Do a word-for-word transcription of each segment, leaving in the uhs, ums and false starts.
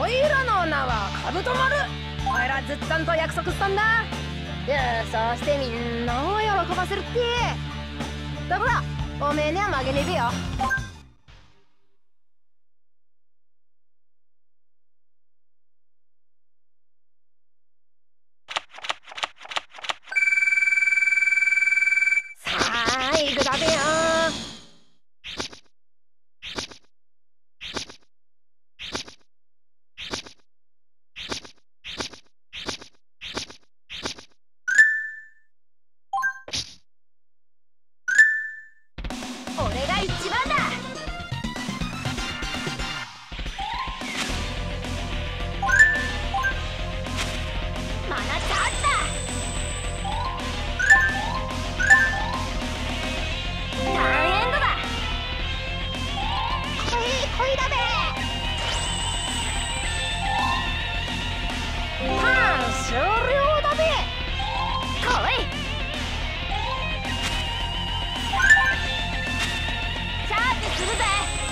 おいらの名はカブト丸。おいらずっとんと約束したんだ。いや、そうしてみんなを喜ばせるって。だからおめえには負けねえべよ。さあ行くだべよ。俺が一番だ。マナチャージだ。ターンエンドだ。こいこいだべ。ターン終了だべ。こいチャージするぜ。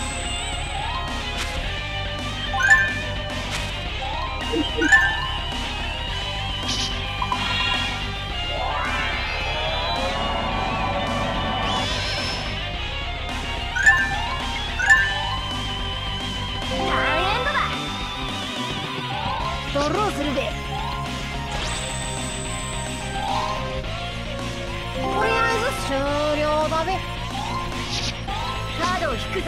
ターンエンドだ。ドローするべ。とりあえず終了だべ。カードを引くぜ。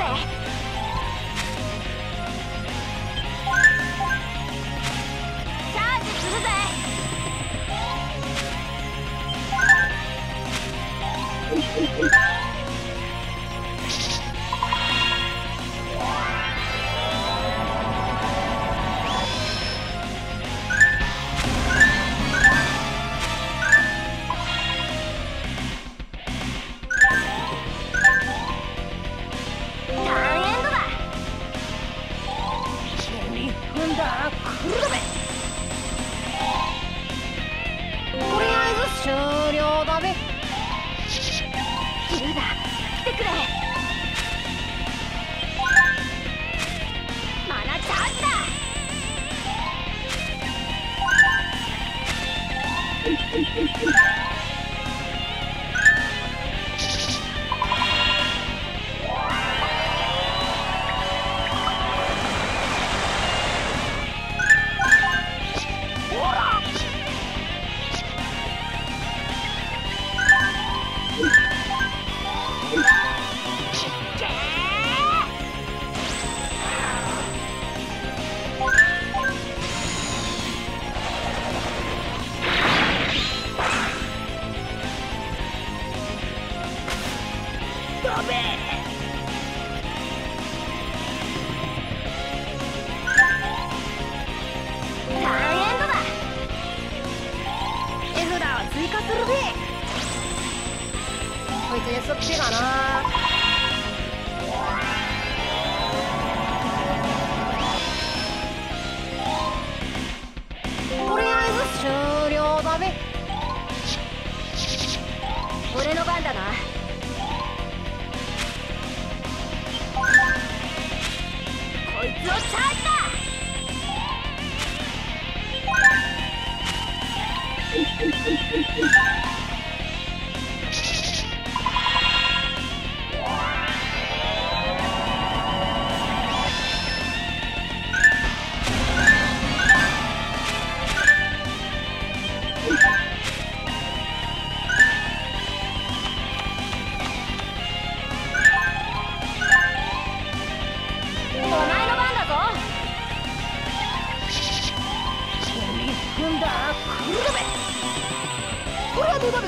チャージするぜ。ターンエンドだ。にふんだ。来るだべ。とりあえず終了だべ。ルーダ来てくれ。マナチャージだ。ほらけー。ダメ。ターンエンドだ。絵札を追加するべ。こいつでそっちかな。とりあえず終了だべ。俺の番だな。こいつをチャージだ。お前の番だぞ。にふんだ。来るだべ。これはどうだべ。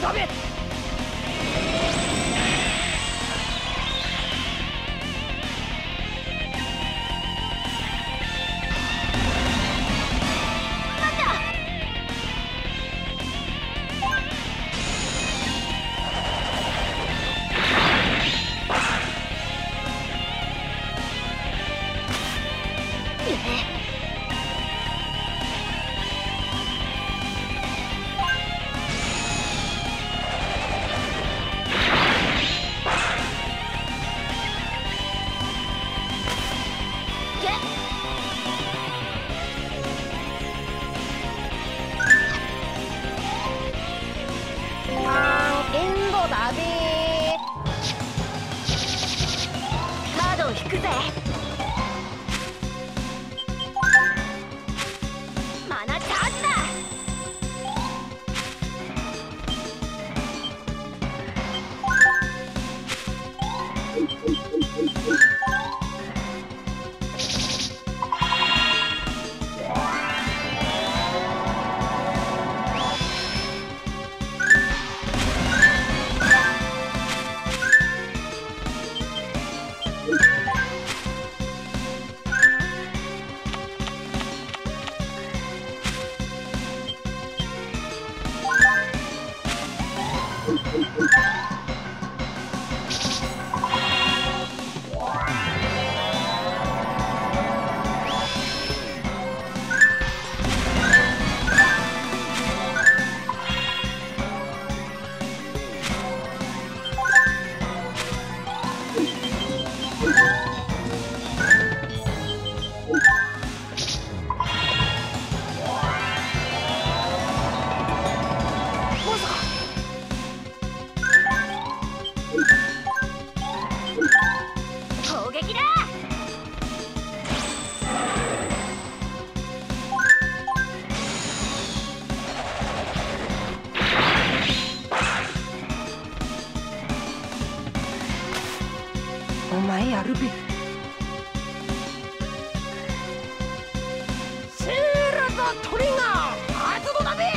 だべ。お前やるべ。セーラザトリガー発動だべ。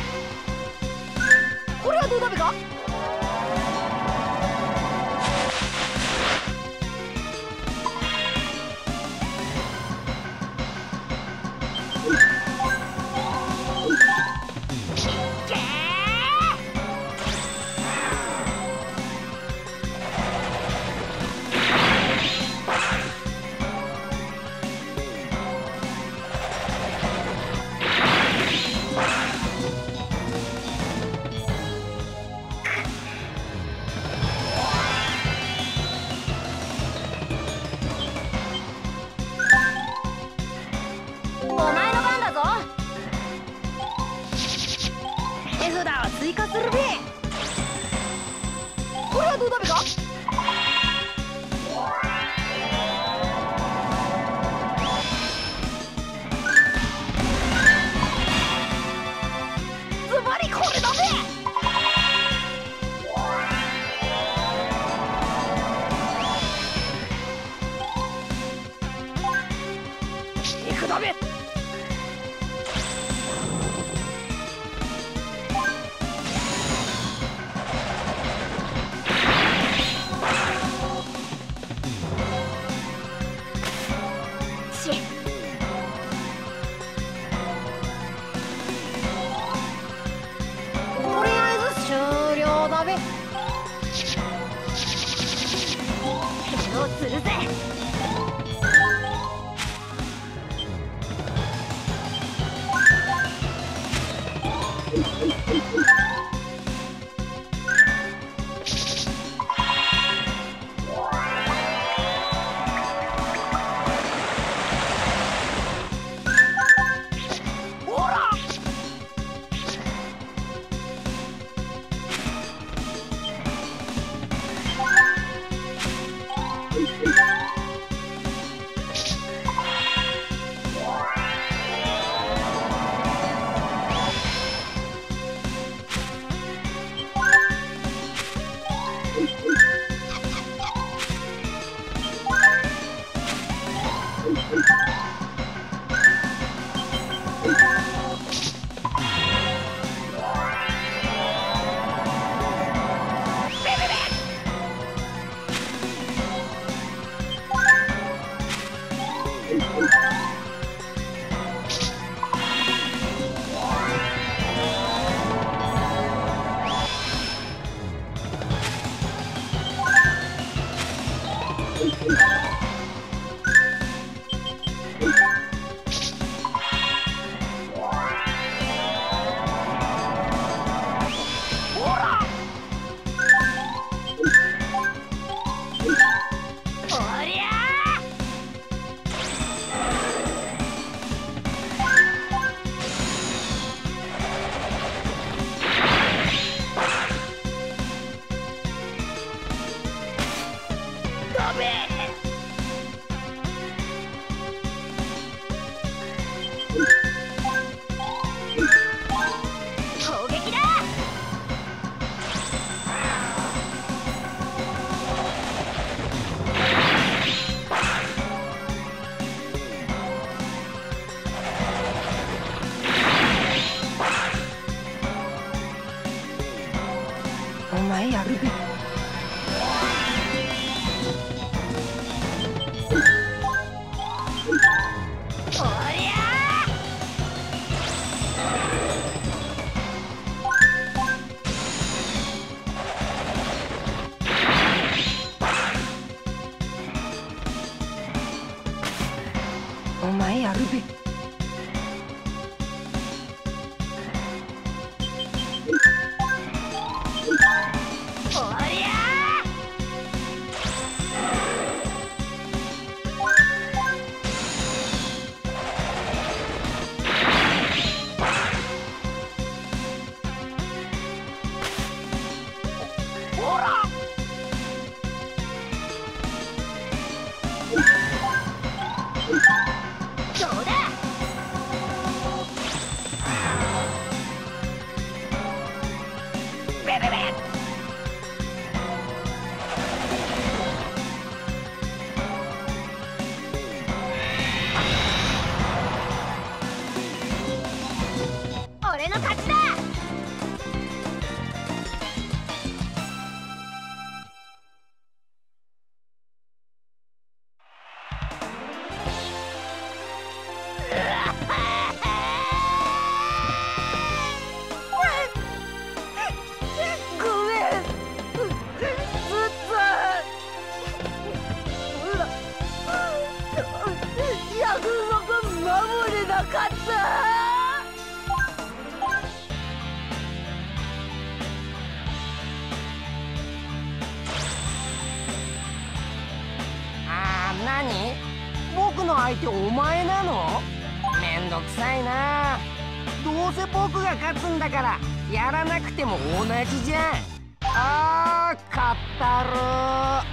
これはどうだべか。追加するべ。これはどうだべか。ズバリこれだべ。いくだべ。どうするぜ。ほら。 前やるべ。お前やるべ。俺の勝ちだ。ごめん、ずっと約束守れなかった。何？僕の相手お前なの？めんどくさいな。どうせ僕が勝つんだからやらなくても同じじゃん。あー、勝ったる。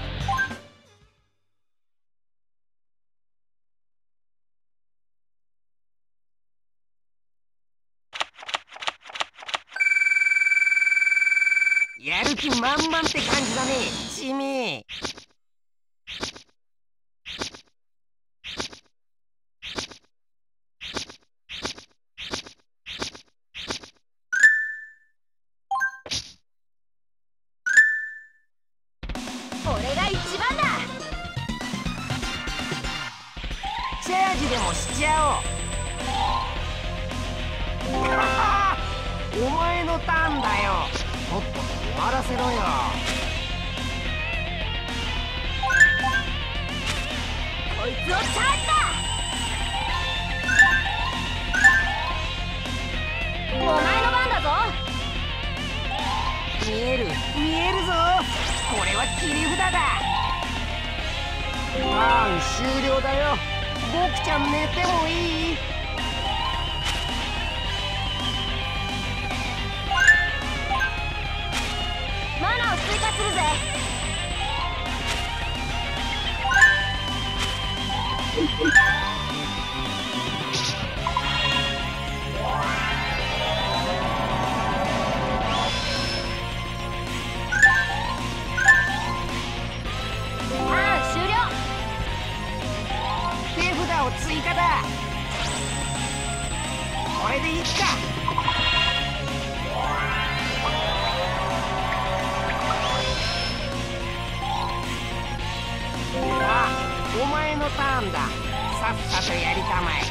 やる気満々って感じだね、チミ。俺が一番だ。チャージでもしちゃおう。お前のターンだよ。もっと終わらせろよ。こいつをチャージだ。お前の番だぞ。見える見えるぞ。これは切り札だ。ターン終了だよ。僕ちゃん寝てもいい？マナを追加するぜ。追加だ。これでいいか。あ、お前のターンだ。さっさとやりたまえ。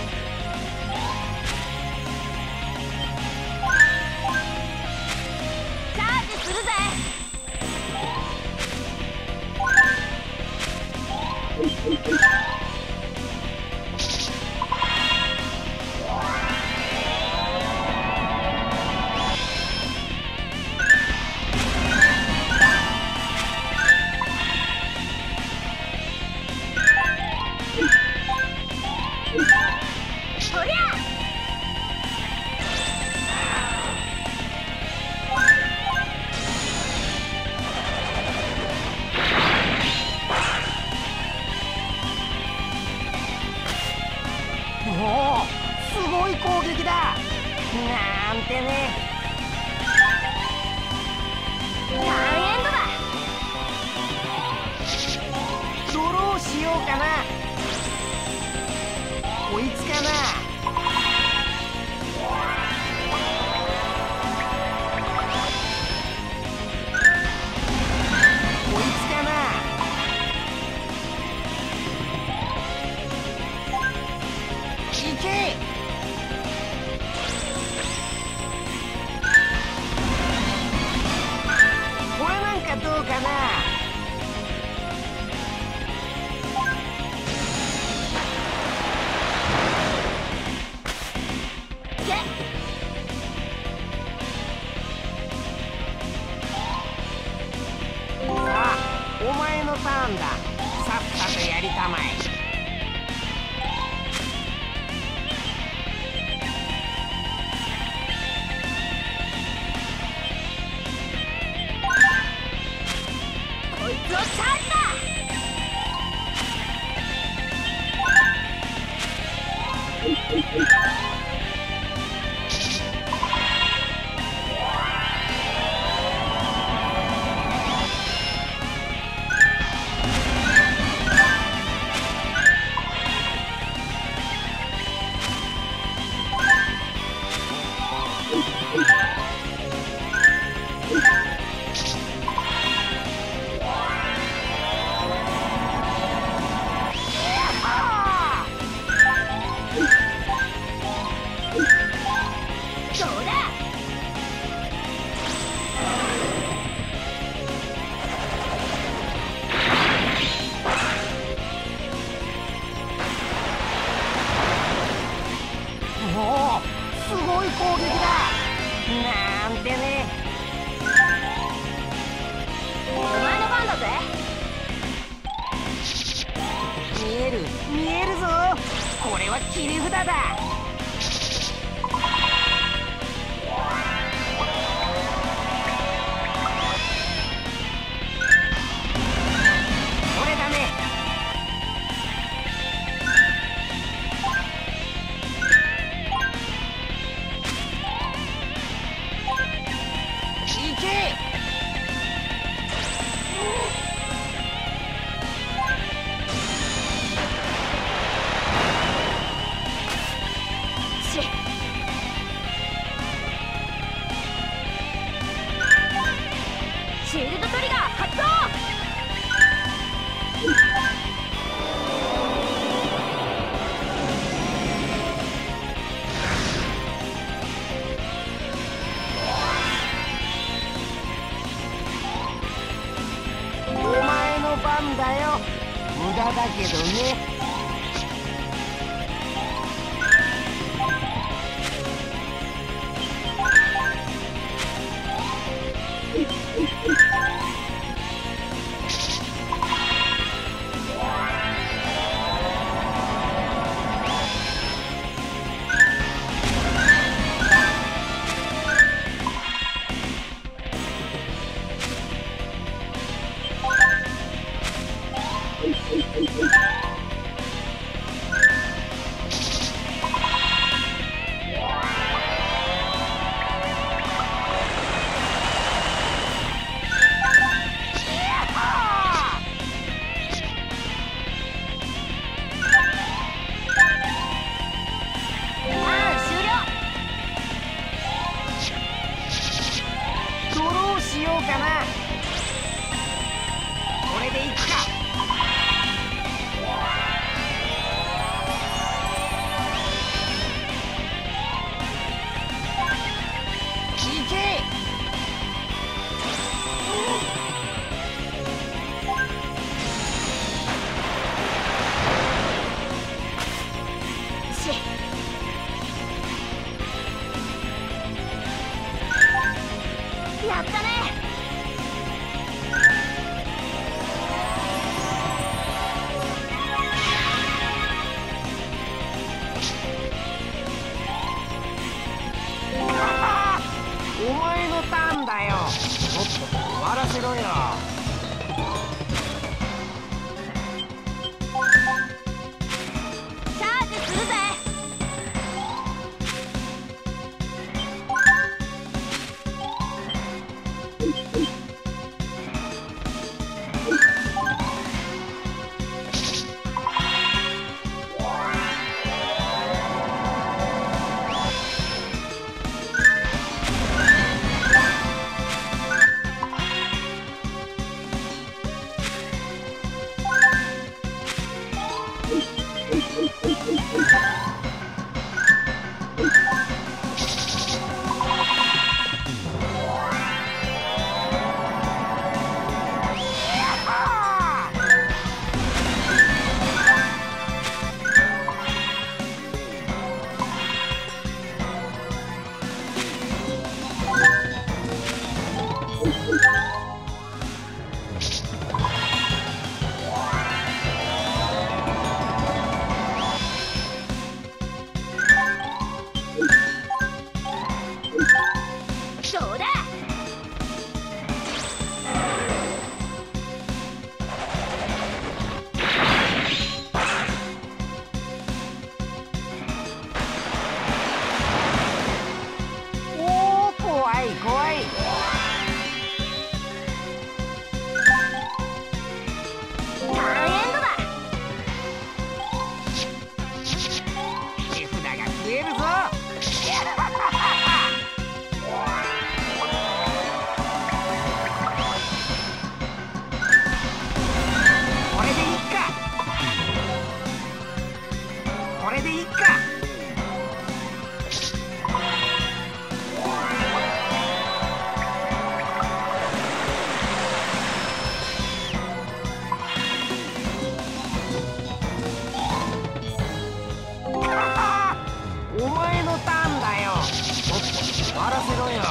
チャージするぜ。おお、すごい攻撃だ。なんてね。ターンエンドだ。ドローしようかな。追いつかな。 け。 さあお前のターンだ。さっさとやりたまえ。 こいつをチャージだ。 おお、すごい攻撃だ。なんてね。 お前の番だぜ。 見える見えるぞ。これは切り札だ。これだね。行け。 しシールドトリガー発動。 お前の番だよ。無駄だけどね。ドローしようかな。これでいくか。いけ。 しやったね。 お前のターンだよ。とっとと終わらせろよ。 チャージするぜ。 わらせろよ。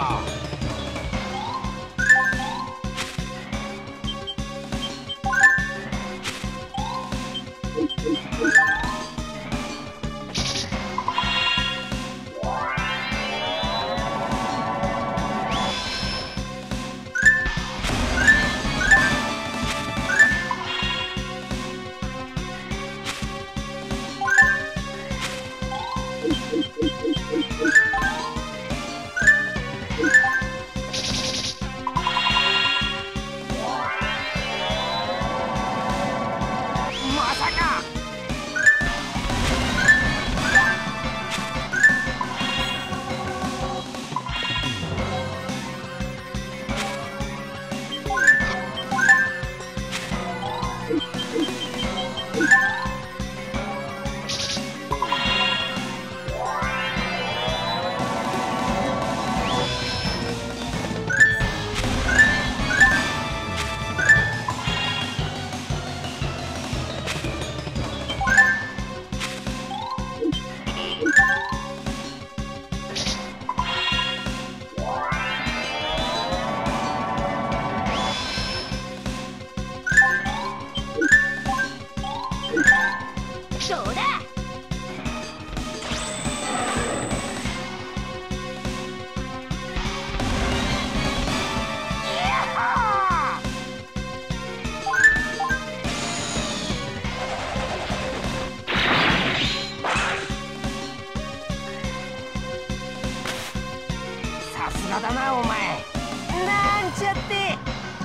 さすがだなお前。なんちゃって。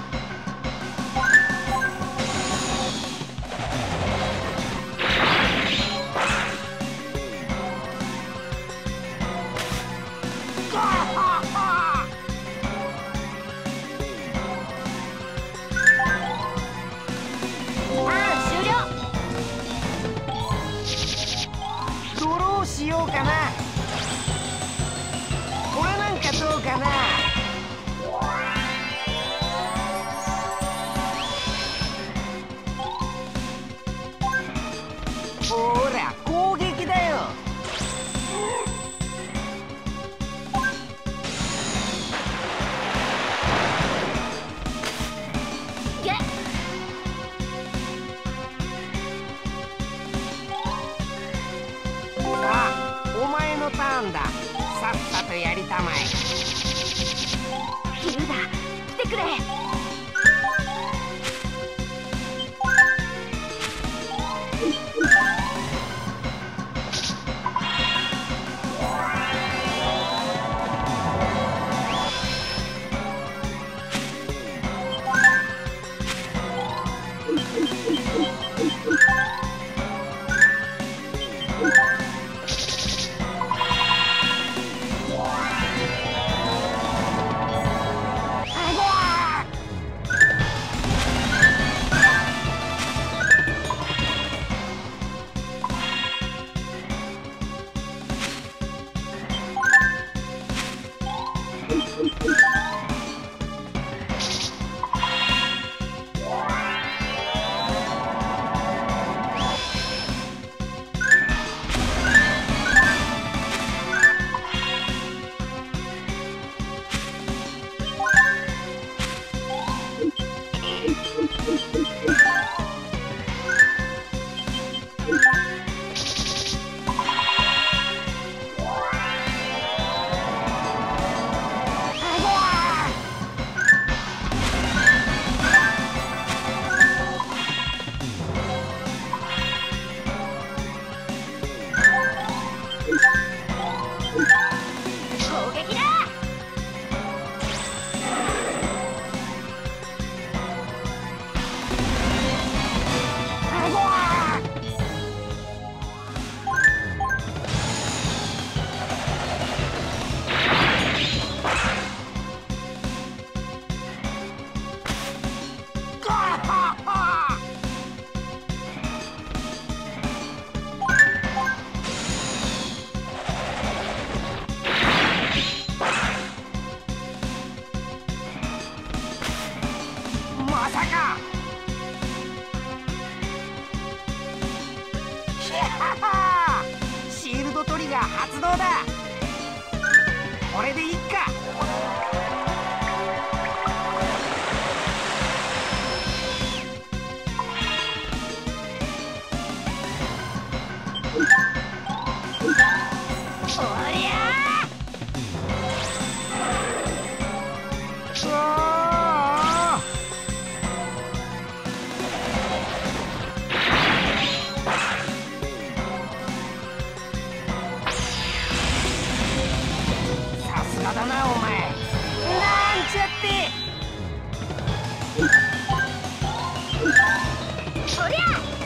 ガッハッハ。 ターン終了。 ドローしようかな。これなんかどうかな。ほら攻撃だよ。 ゲッ。 さあお前のターンだ。さっさとやりたまえ。 ギルダ来てくれ。 これでいっか。おりゃー、うわー、さすがだなお前。なんちゃって。 おりゃ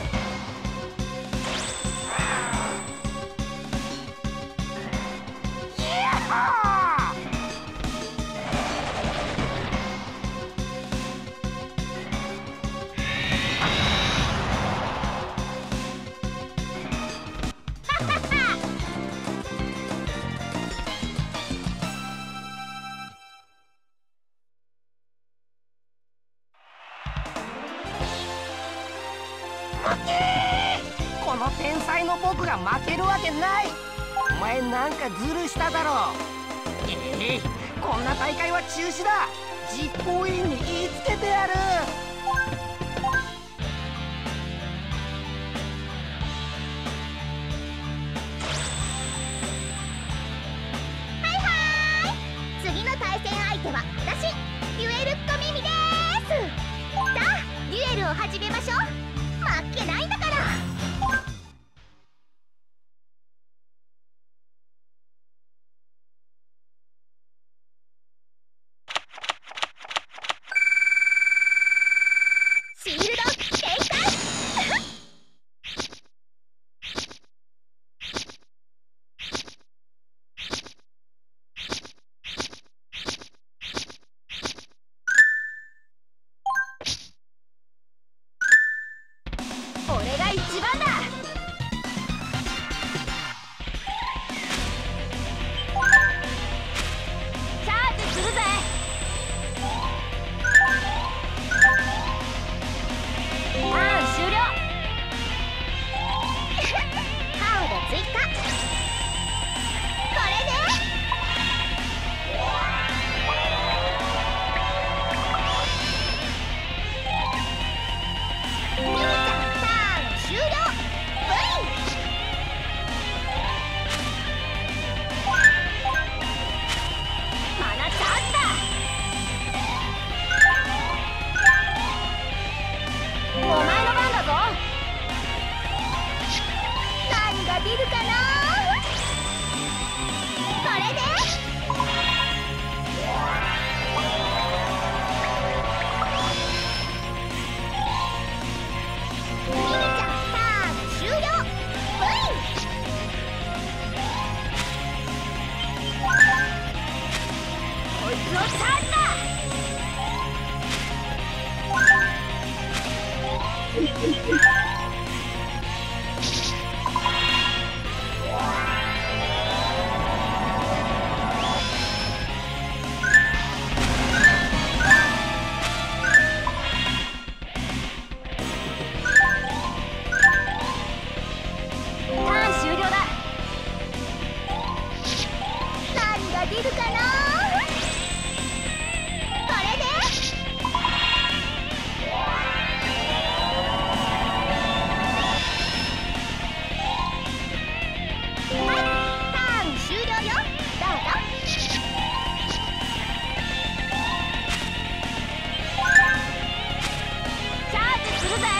この天才の僕が負けるわけない。お前なんかズルしただろ。ええ、こんな大会は中止だ。実行委員に言いつけてやる。 はいはーい、次の対戦相手は私、デュエルっ子ミミです。さあデュエルを始めましょう。負けないんだから。シールド展開俺が一番だ。チャージするぜ。ターン終了。カード追加。これでミミちゃんターン終了。ブイマナチャージだ。お前の番だぞ。何が出るかな。これでミミちゃんターン終了。ブイこいつをチャージだ。ターン終了だ。何が出るかな。これではい、ターン終了よ。どうぞ。チャージするぜ。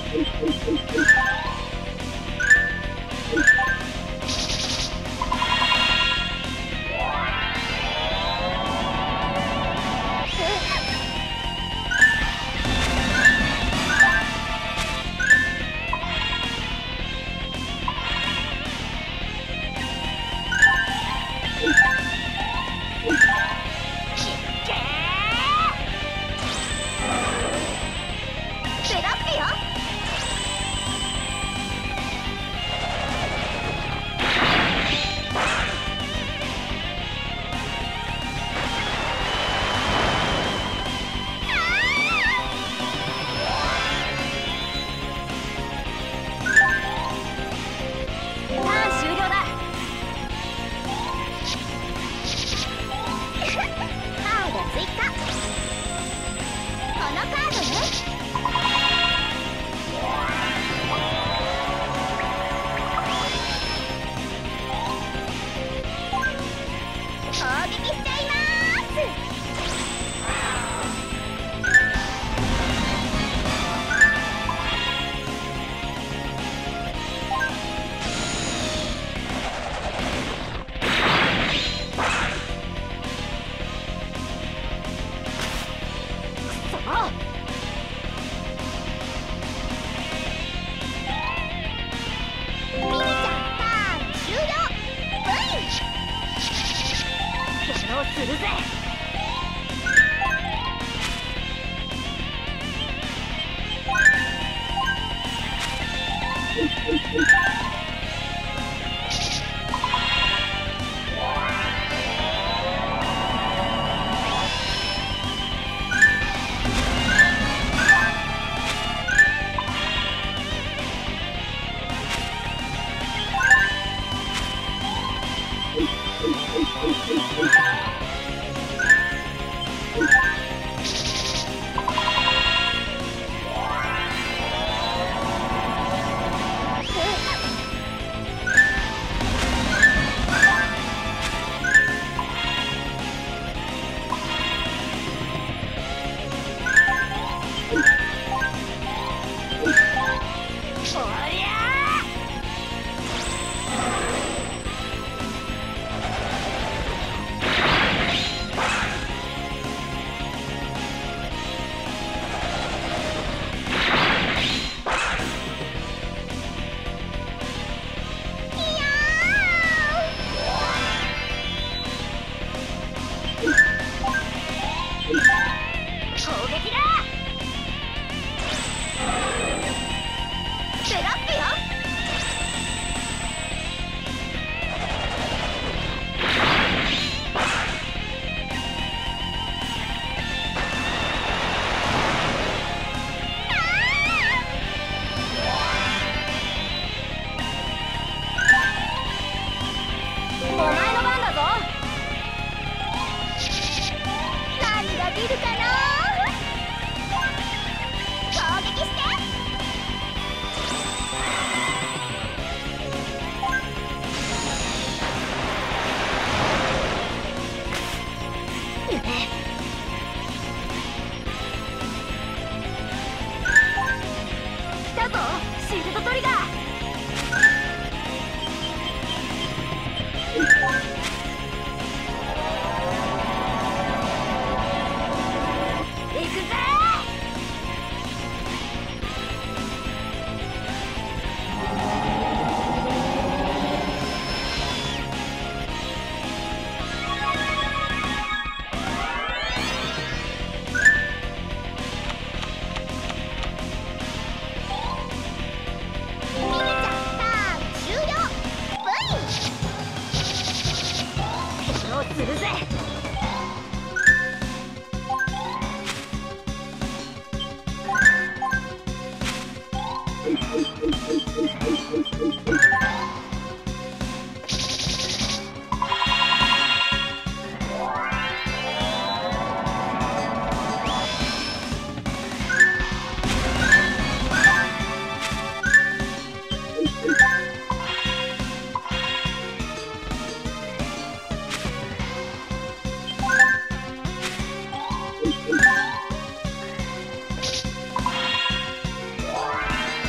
こ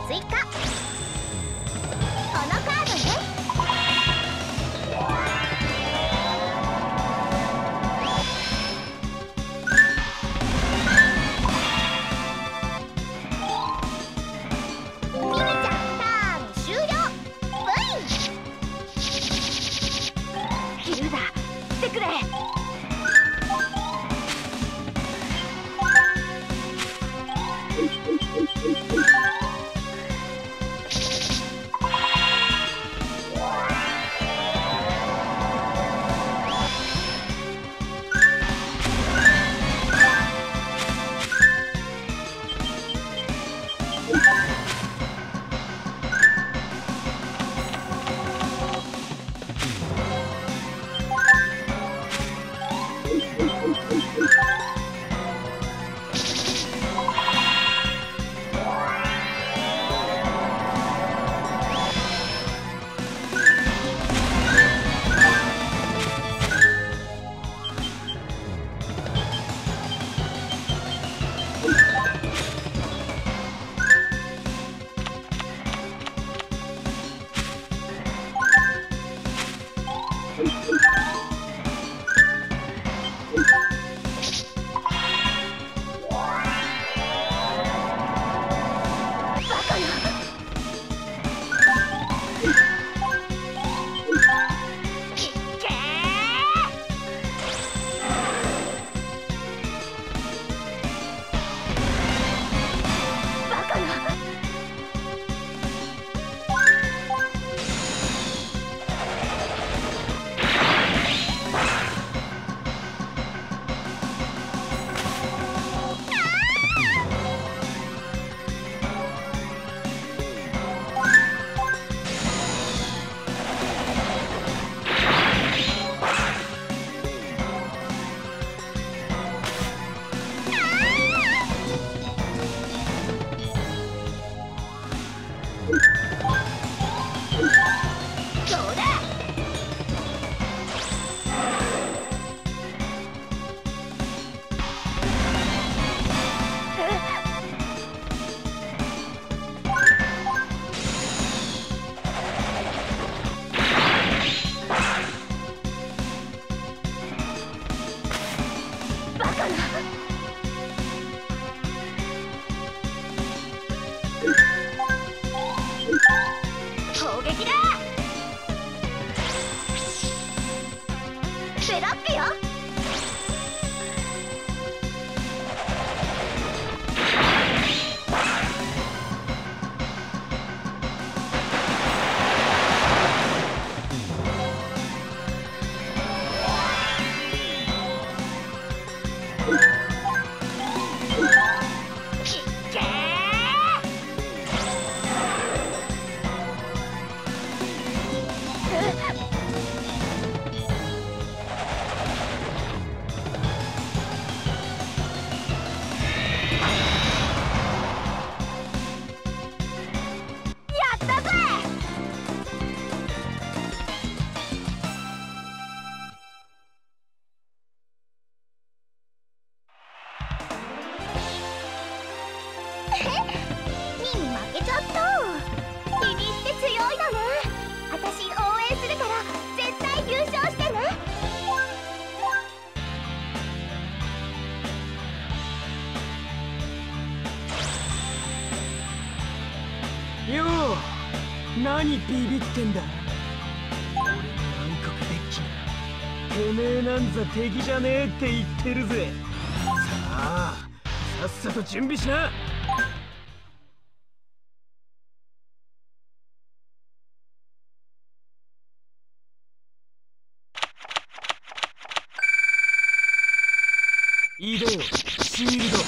追加。このカードね。ミミちゃんターン終了。ブイギルダ来てくれ。ミミ負けちゃった。ビビって強いのね。私応援するから絶対優勝してね。 よう、何ビビってんだ。俺の暗黒デッキがてめえなんざ敵じゃねえって言ってるぜ。さあ、さっさと準備しな。いでよ、シールド。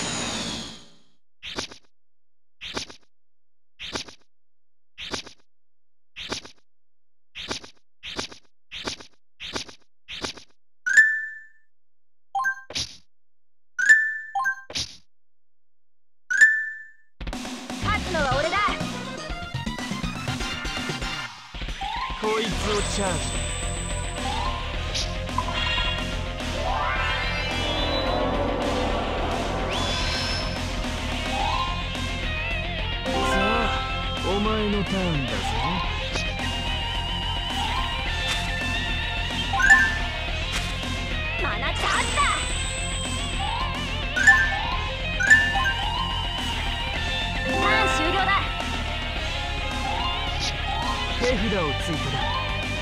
勝つのは俺だ。こいつをチャージ。 お前のターンだぞ。 マナチャージだ。ターン終了だ。 手札を追加だ。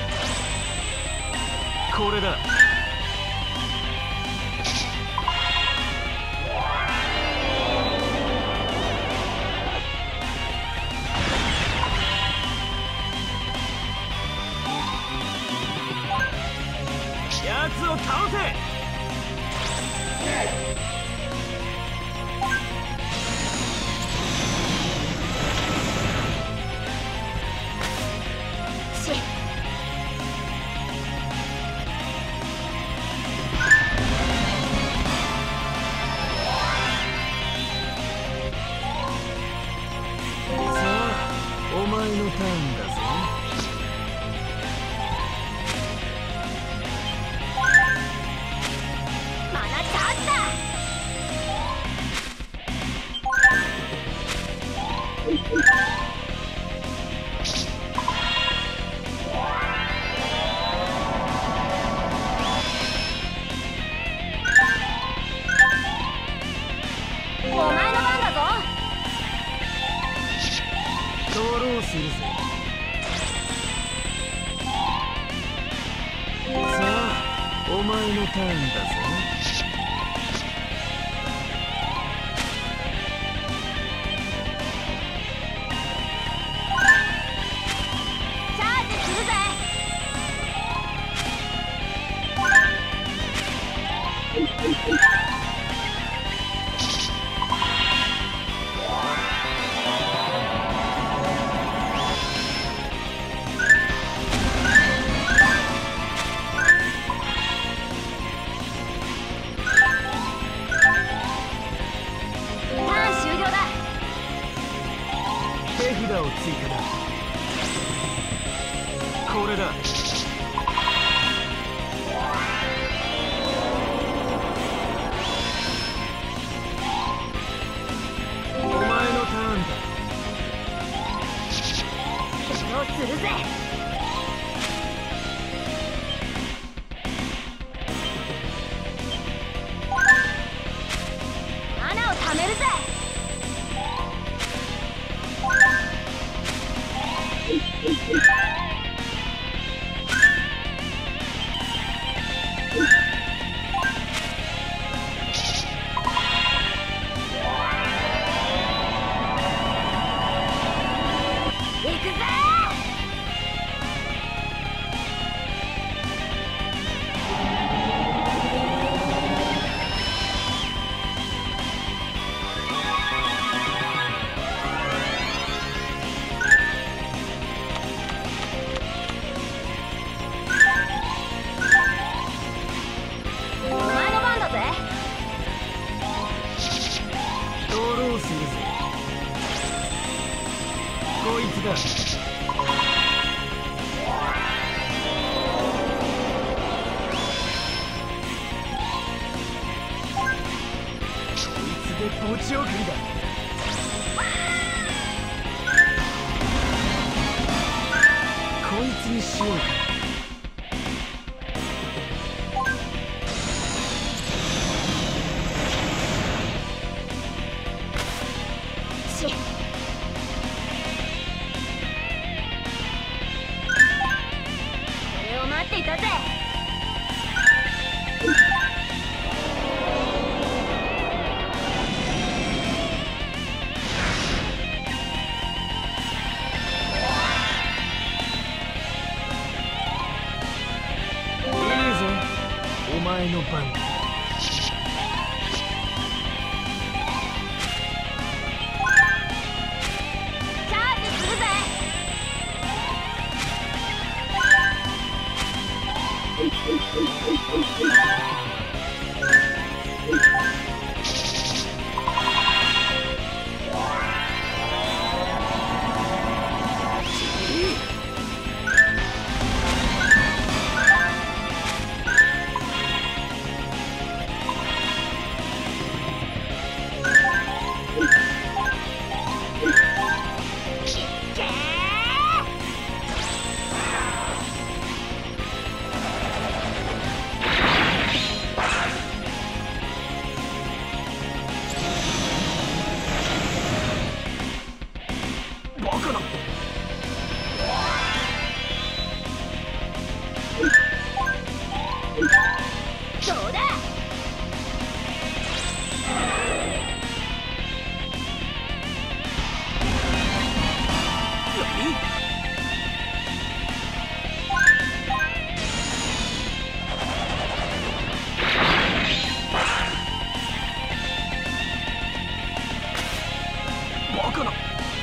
これだ。奴を倒せ。お前のターンだぞ。 マナチャージだ。お前の番だぞ。 ドローするぜ。さあお前のターンだぞ。 チャージするぜ。 手札を追加だ。これだ。お前のターンだ。 どうするぜ。マナを貯めるぜ。行くぜ。お前の番だぜ。 ドローするぜ。こいつだ。こいつで墓地送りだ。こいつにしようか。 しこれを待っていたぜ。 いいぞ、お前の番だ。 チャージするぜ。いけ。 バカな。 どうだ。 バカな。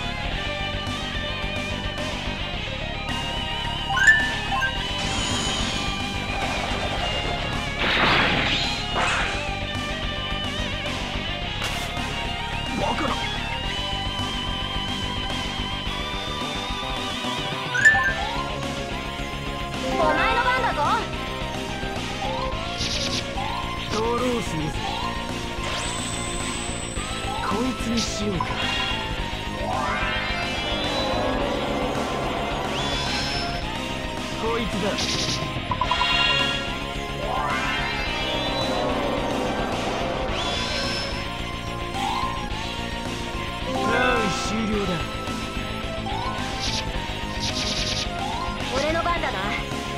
バカな。 お前の番だぞ。 ドローするぜ。こいつにしようか。こいつだ。終了だ。 俺の番だな。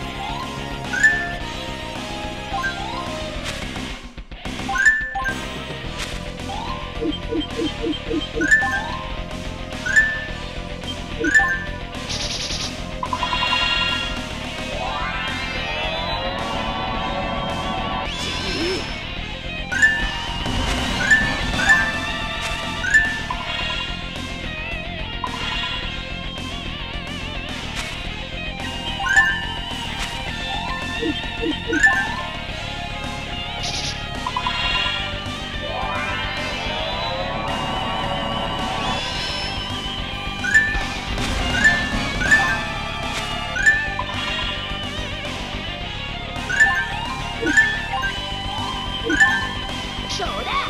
どうだ。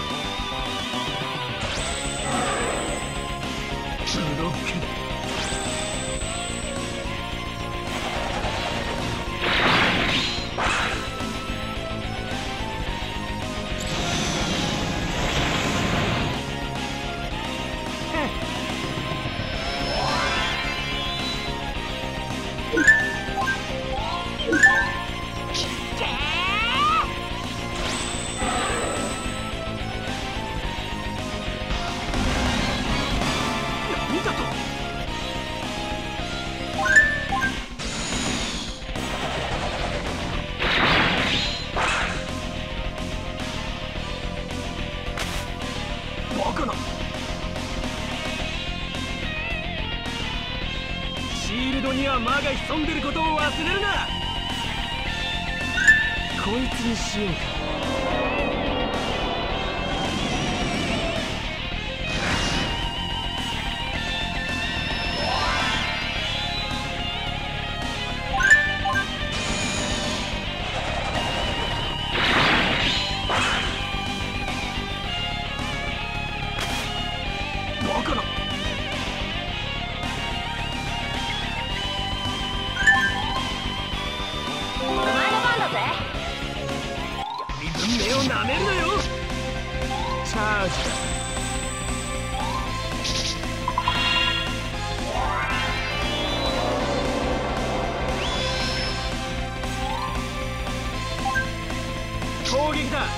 ブロックだ。何だと。バカな。シールドには魔が潜んでることを忘れるな。こいつにしようか。バカな。 お前の番だぜ。 闇文明をなめるなよ。チャージだ。攻撃だ。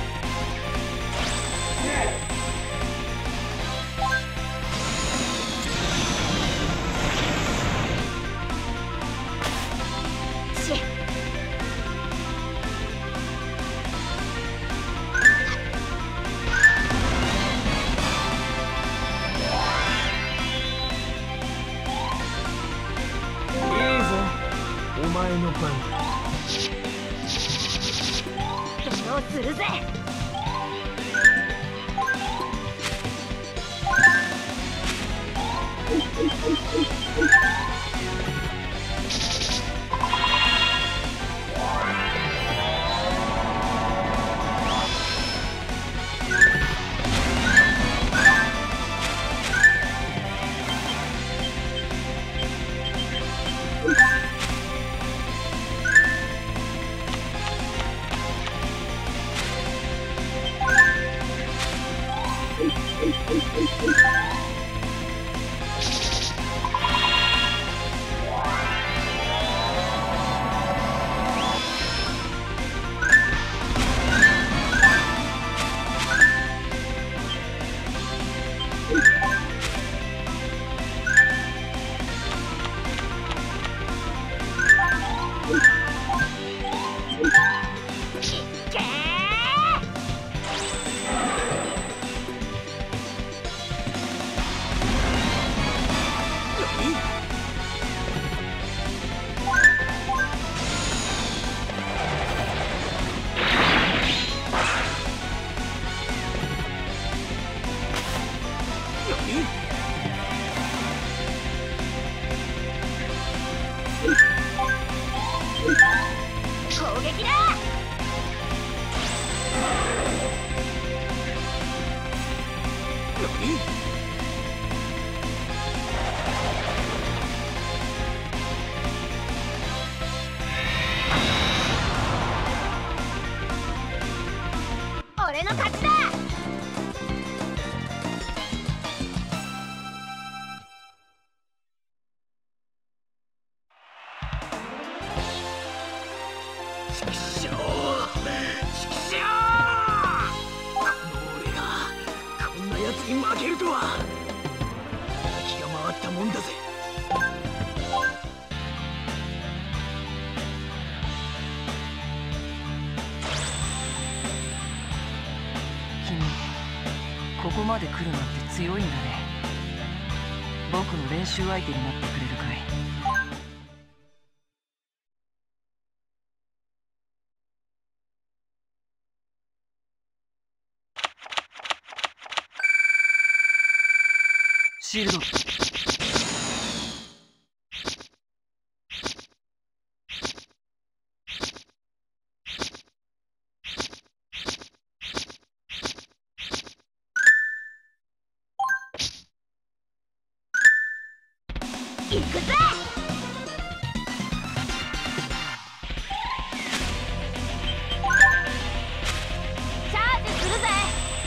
しいいぞ、お前の番だ。 どうするぜ。 攻撃だ。 何？ 俺の勝ちだ。 ちくしょう、ちくしょう。この俺がこんなやつに負けるとは。気が回ったもんだぜ。 君、ここまで来るなんて強いんだね。僕の練習相手になってくれるかい？シールド。 行くぜ。チャージするぜ。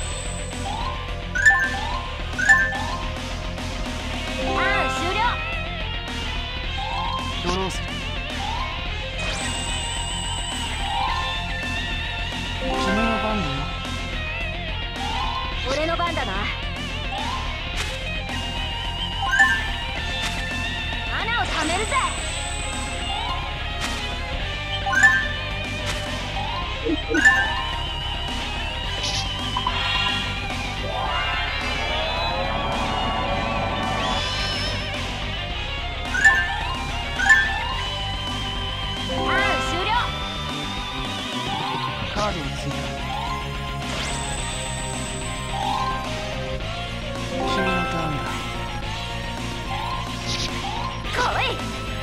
ターン終了。 ドローする。君の番だよ。 俺の番だな。マナを貯めるぜ。ターン終了。 カードをついた。君のターンだ。 来い。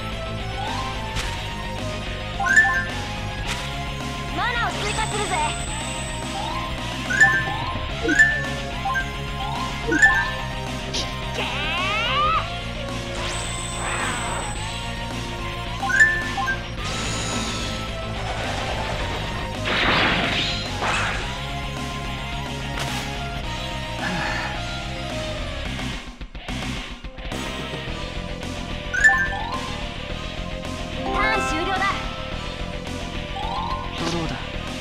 マナを追加するぜ。けー。ターン終了だ。 ドローだ。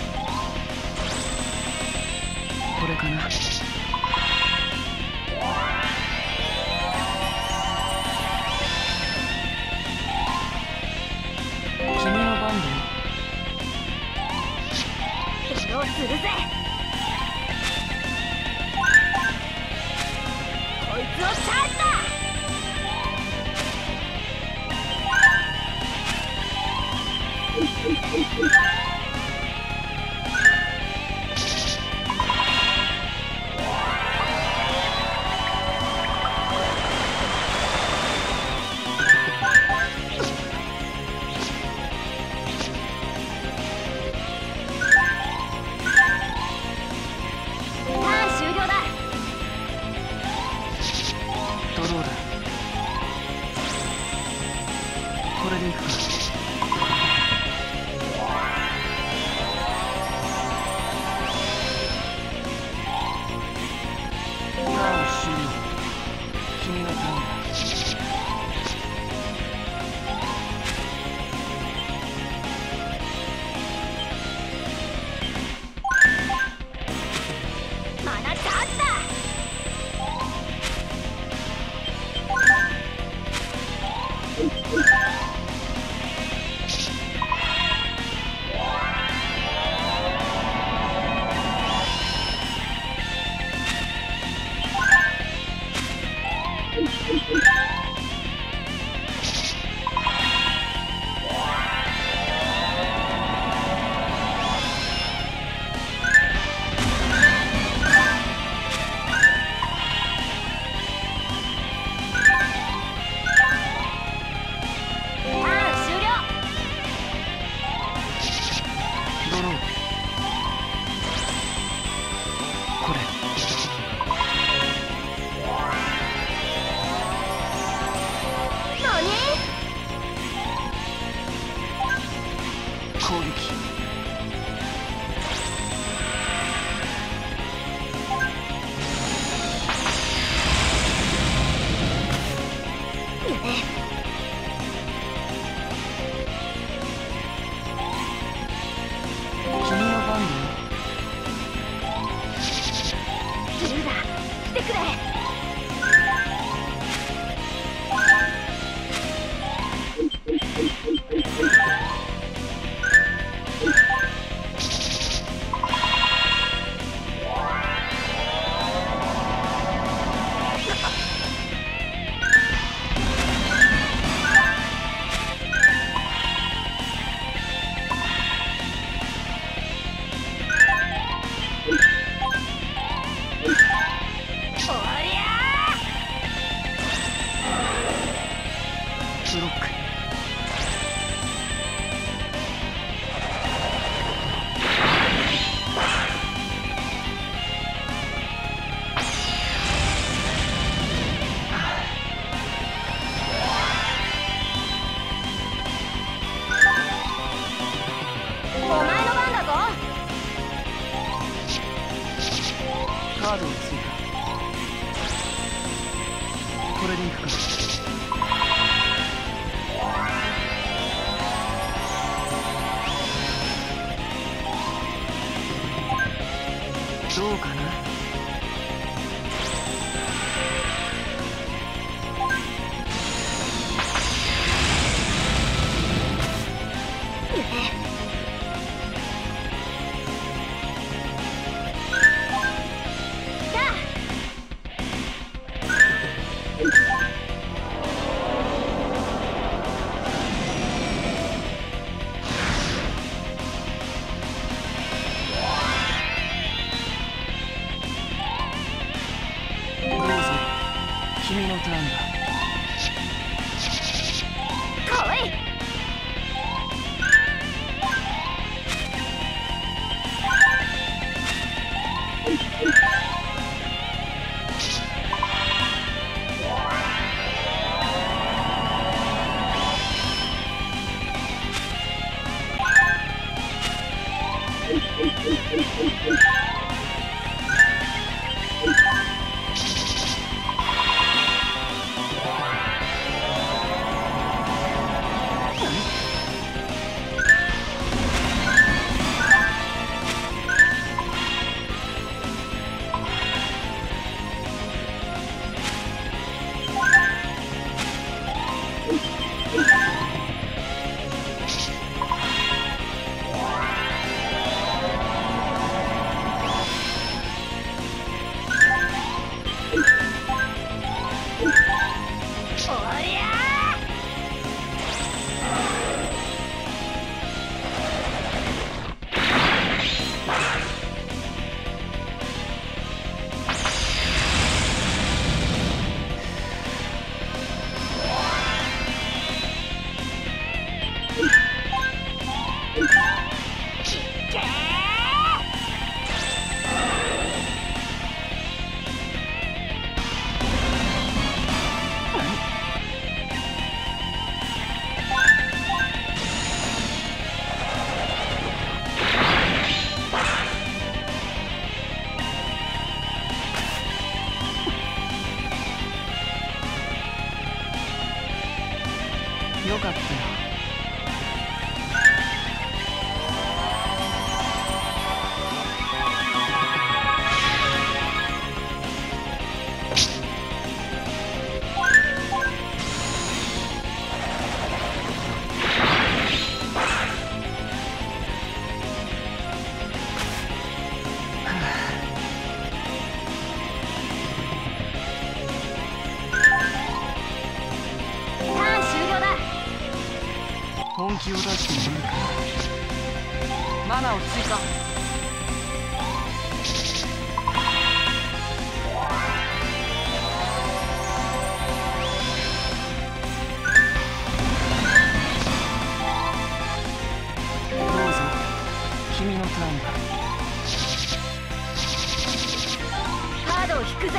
これかな。君の番だよ。 どうするぜ。こいつをチャージだ。ターン終了だ。 ドローだ。これでいくか。ターン終了。君のターンだ。 マナチャージだ。 君の番だよ。 ルーダ来てくれ。 ブロック。 お前の番だぞ。 カードを追加。これでいくか。どうかな。君のターンだ。 かわいい。 よかったよ。本気を出してみるか。マナを追加。どうぞ、君のターンだ。 カードを引くぜ。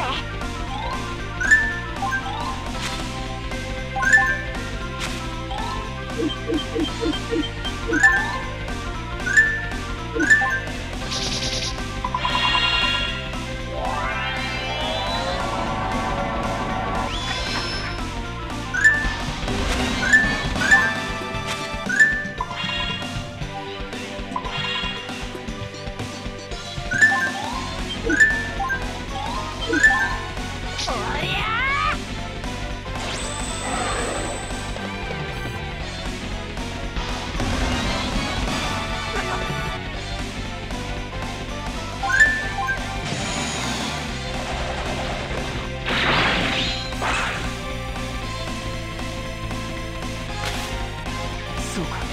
そうか。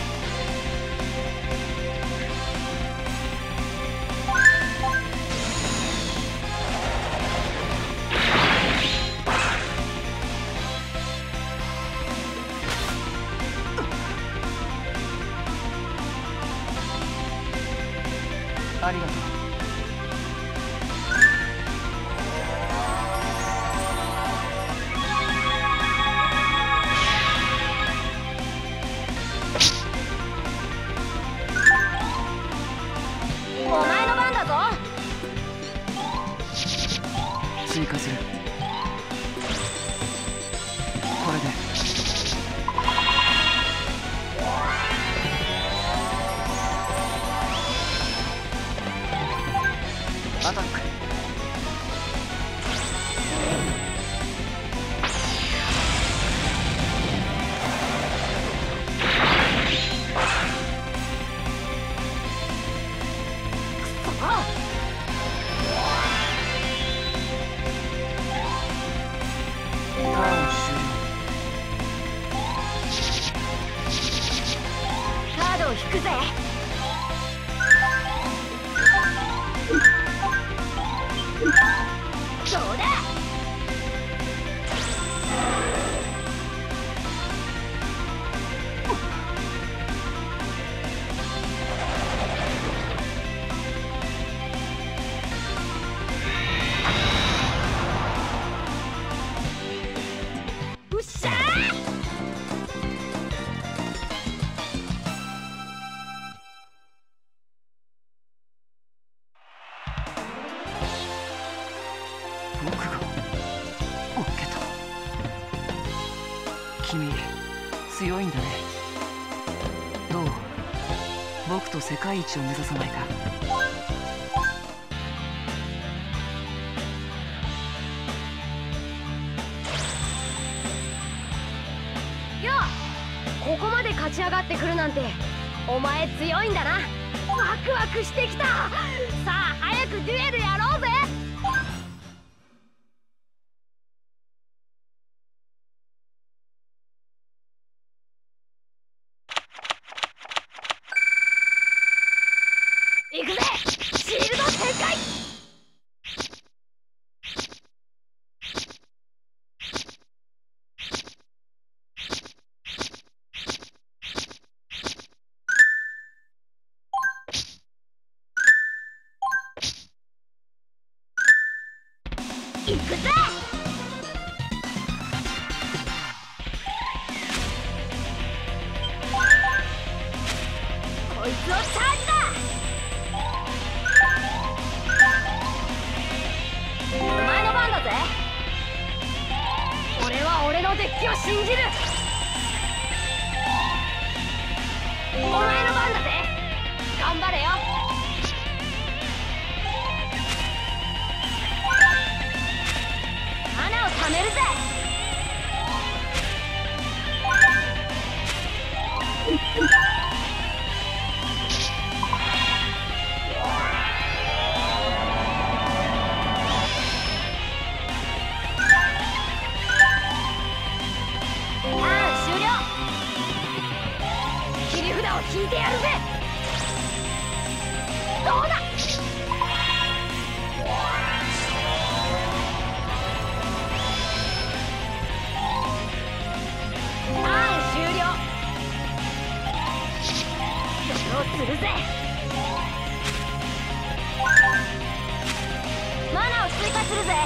ありがとう。 お前の番だぞ。 追加する。これでアタック。 カードを引くぜ。どうだ。うっしゃー。 僕が負けた。君強いんだね。どう？僕と世界一を目指さないか？ よう、ここまで勝ち上がってくるなんて、お前強いんだな。ワクワクしてきた。さあ早くデュエルやろうぜ。行くぜ、シールド展開。行くぜ。こいつをチャージだ。お前の番だぜ。俺は俺のデッキを信じる。お前の番だぜ。頑張れよ。マナを貯めるぜ。引いてやるぜ。どうだ。ターン終了。それをするぜ。マナを追加するぜ。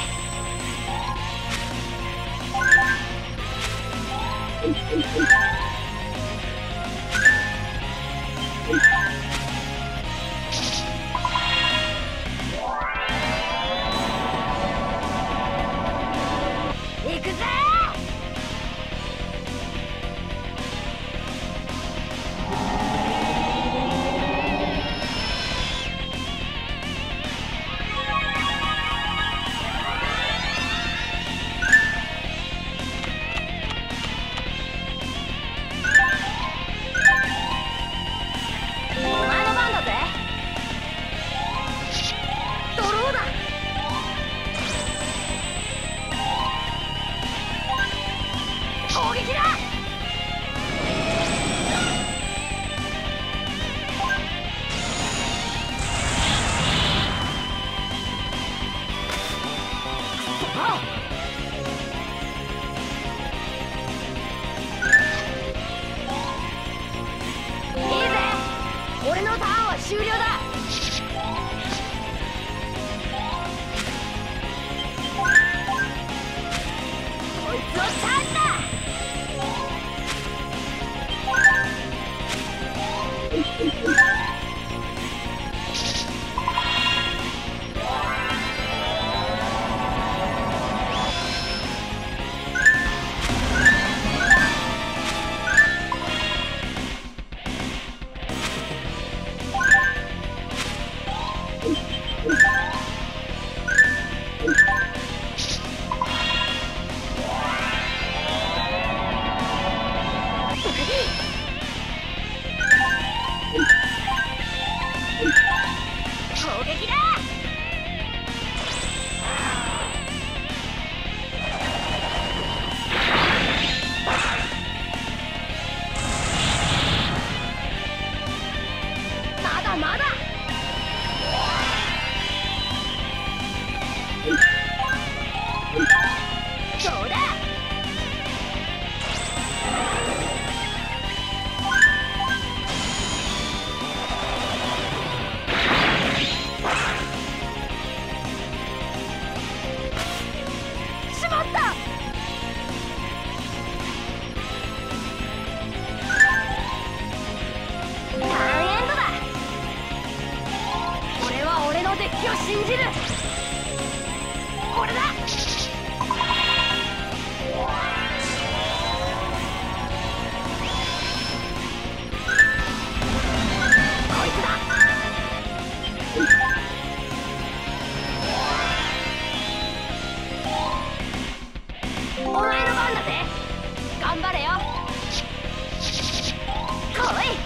行くぜ。お終了だ。こいつをチャージだ。信じる。これだ。こいつだ。お前の番だぜ。頑張れよ。来い。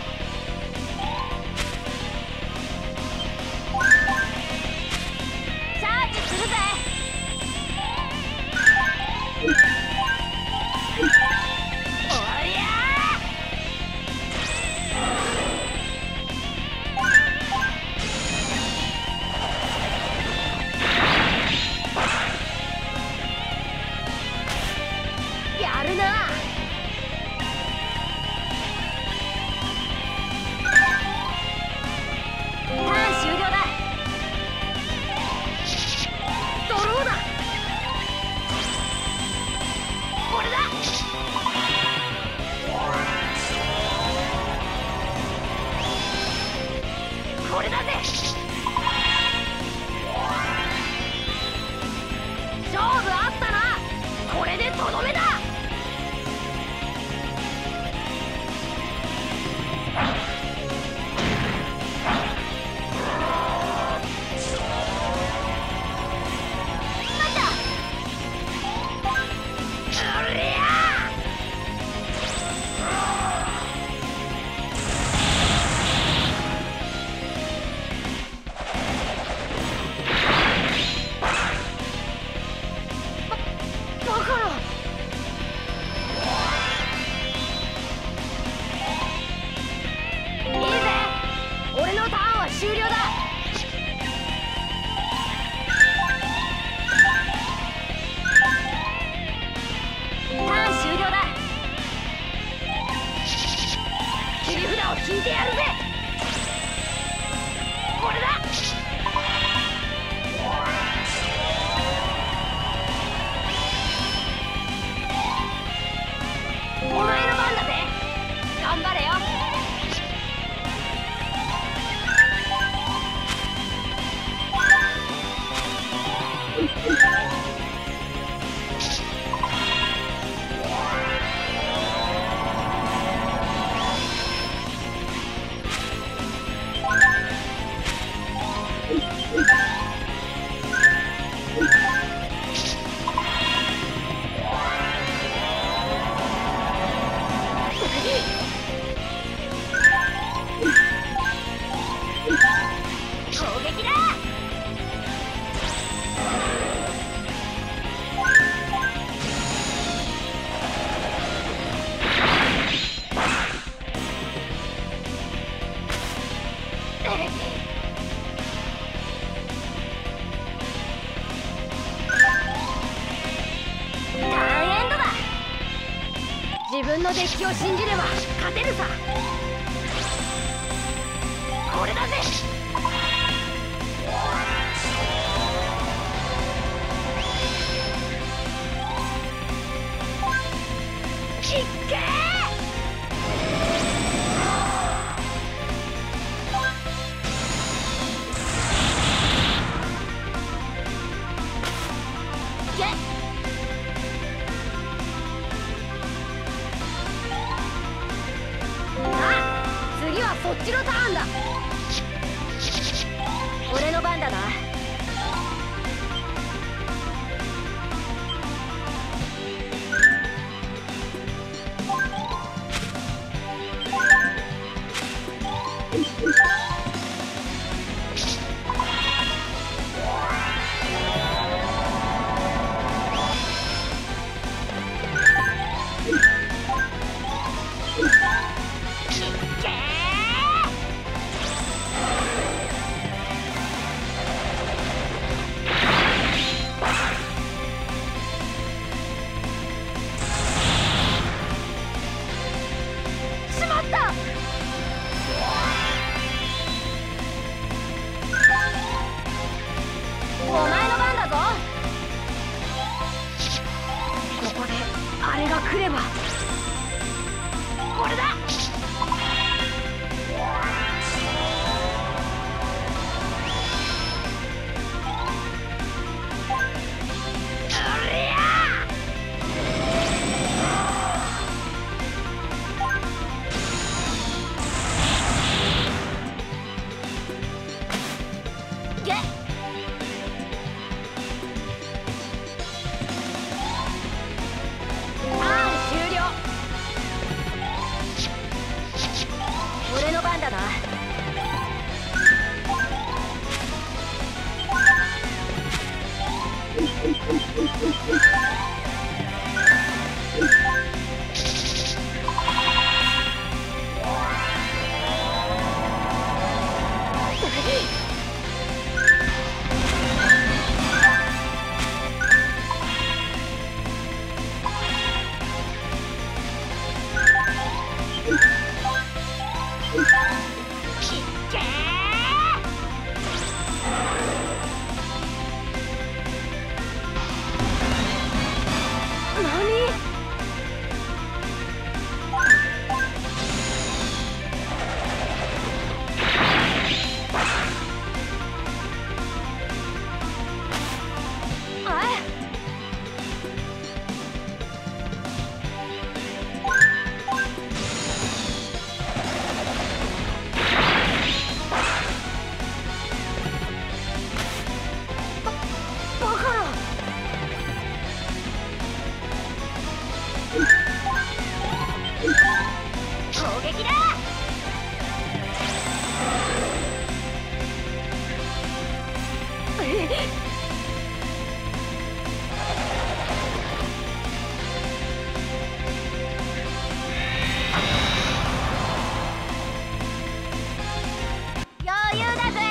やるな。ターン終了だ。ドローだ。これだ。これだぜ。勝負あったな。これでとどめだ。終了だ。ターン終了だ。切り札を引いてやるぜ。これだ。お前の番だぜ。頑張れよ。攻撃だ。自分のデッキを信じれば勝てるさ。ここれだぜ。いっけー。こっちのターンだ。俺の番だな。来ればこれだ。俺の番だな。攻撃だ。余裕だぜ。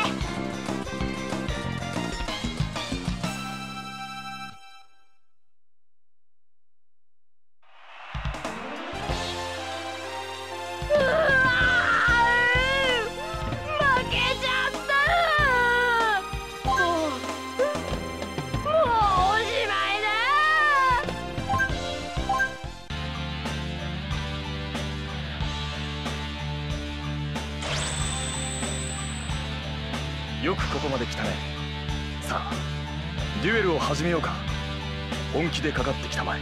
よくここまで来たね。さあデュエルを始めようか。本気でかかってきたまえ。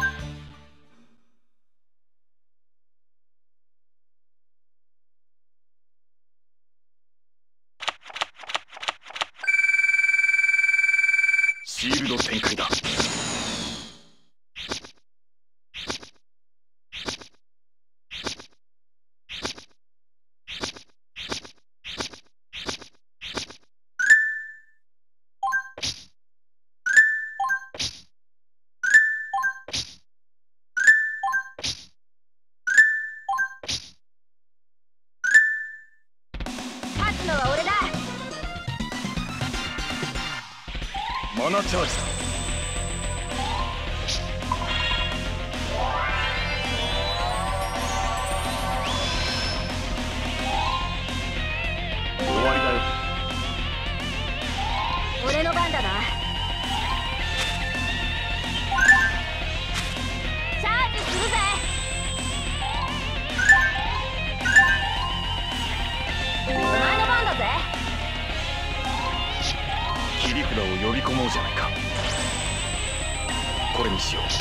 シールド展開だ。 のは俺だ。 マナチャージだ。 じゃないか。これにしよう。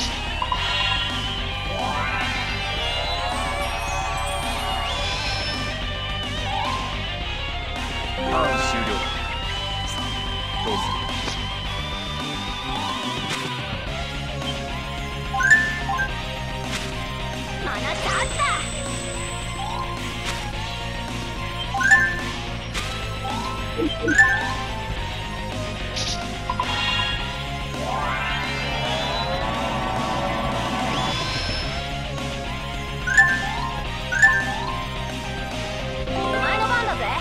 ターン終了だ。さあどうする。 マナチャンスだ。お前の番だぜ。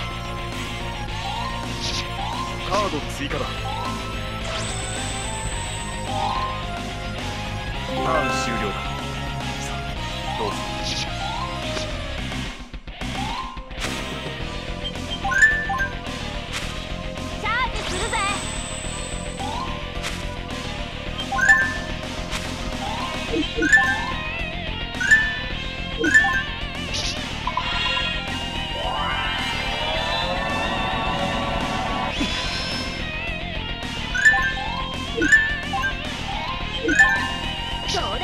カード追加だ。ターン終了だ。さあどうする。 チャージするぜ。どうだ。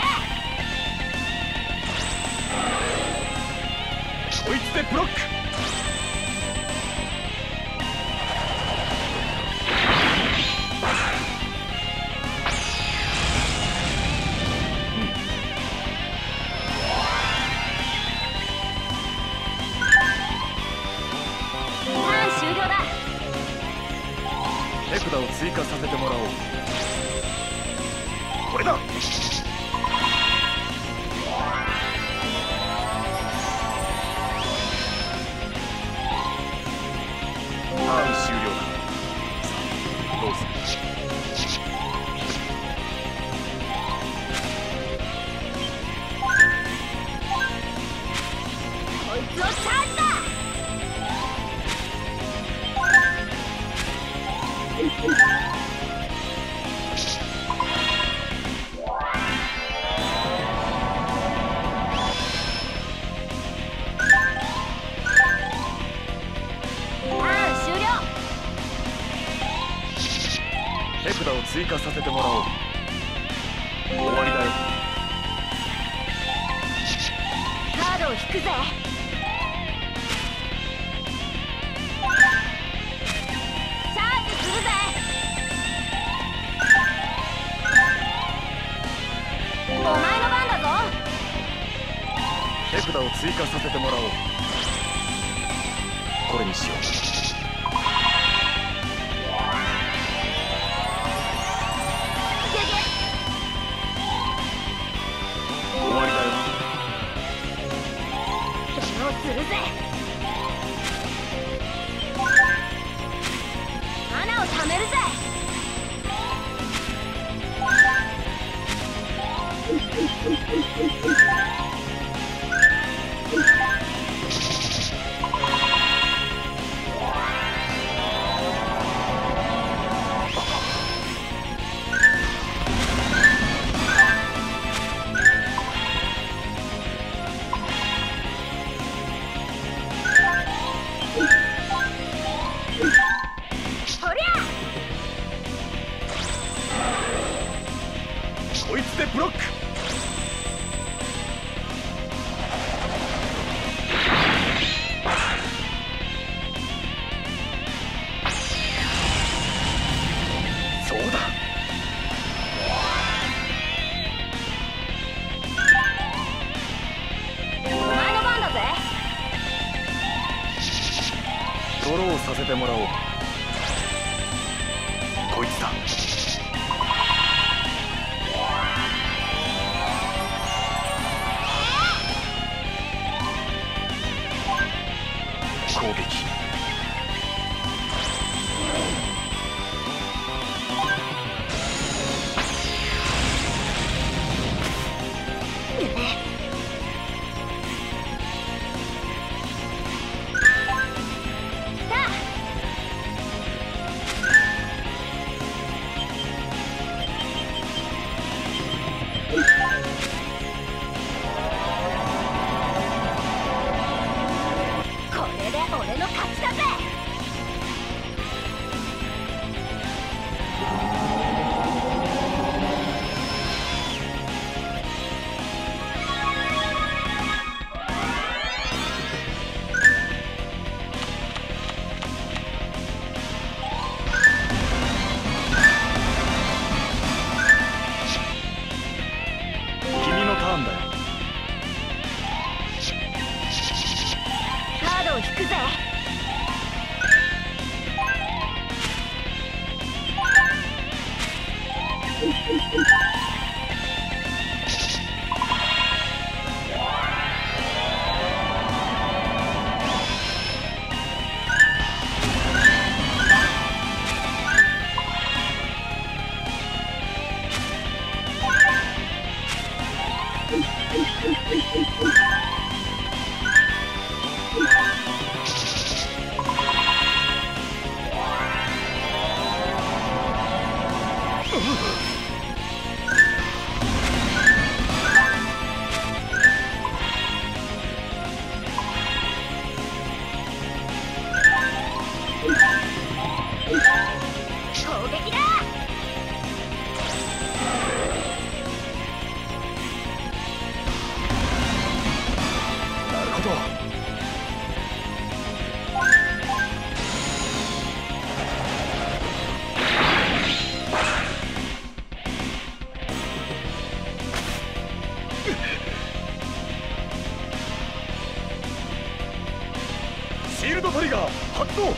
こいつでブロック。 ターン終了だ。 手札を追加させてもらおう。これだ。ターン終了だ。さあどうする。 こいつをチャージだ。 手札を追加させてもらおう。終わりだよ。 カードを引くぜ。チャージするぜ。お前の番だぞ。 手札を追加させてもらおう。これにしよう。終わりだよ。 どうするぜ。マナを貯めるぜ。ほりゃ。 こいつでブロック。そうだ。 お前の番だぜ。 ドローさせてもらおう。こいつだ。攻撃。 これで俺の勝ちを引くぜ。攻撃だ。 なるほど。シールドトリガー発動。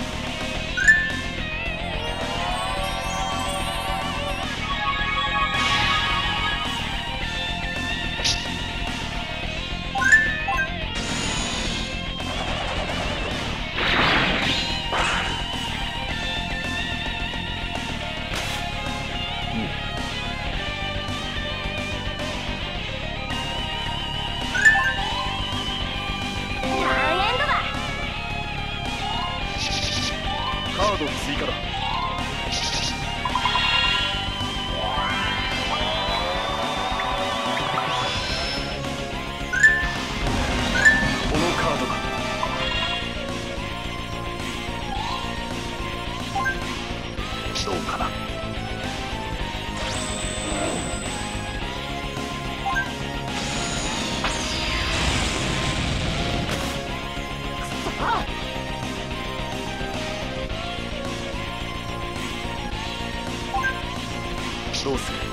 カード追加だ。このカードだ。どうかな。どうする。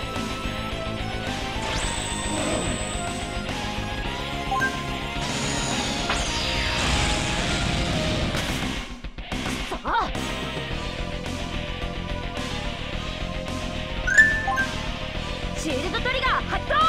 シールドトリガー発動。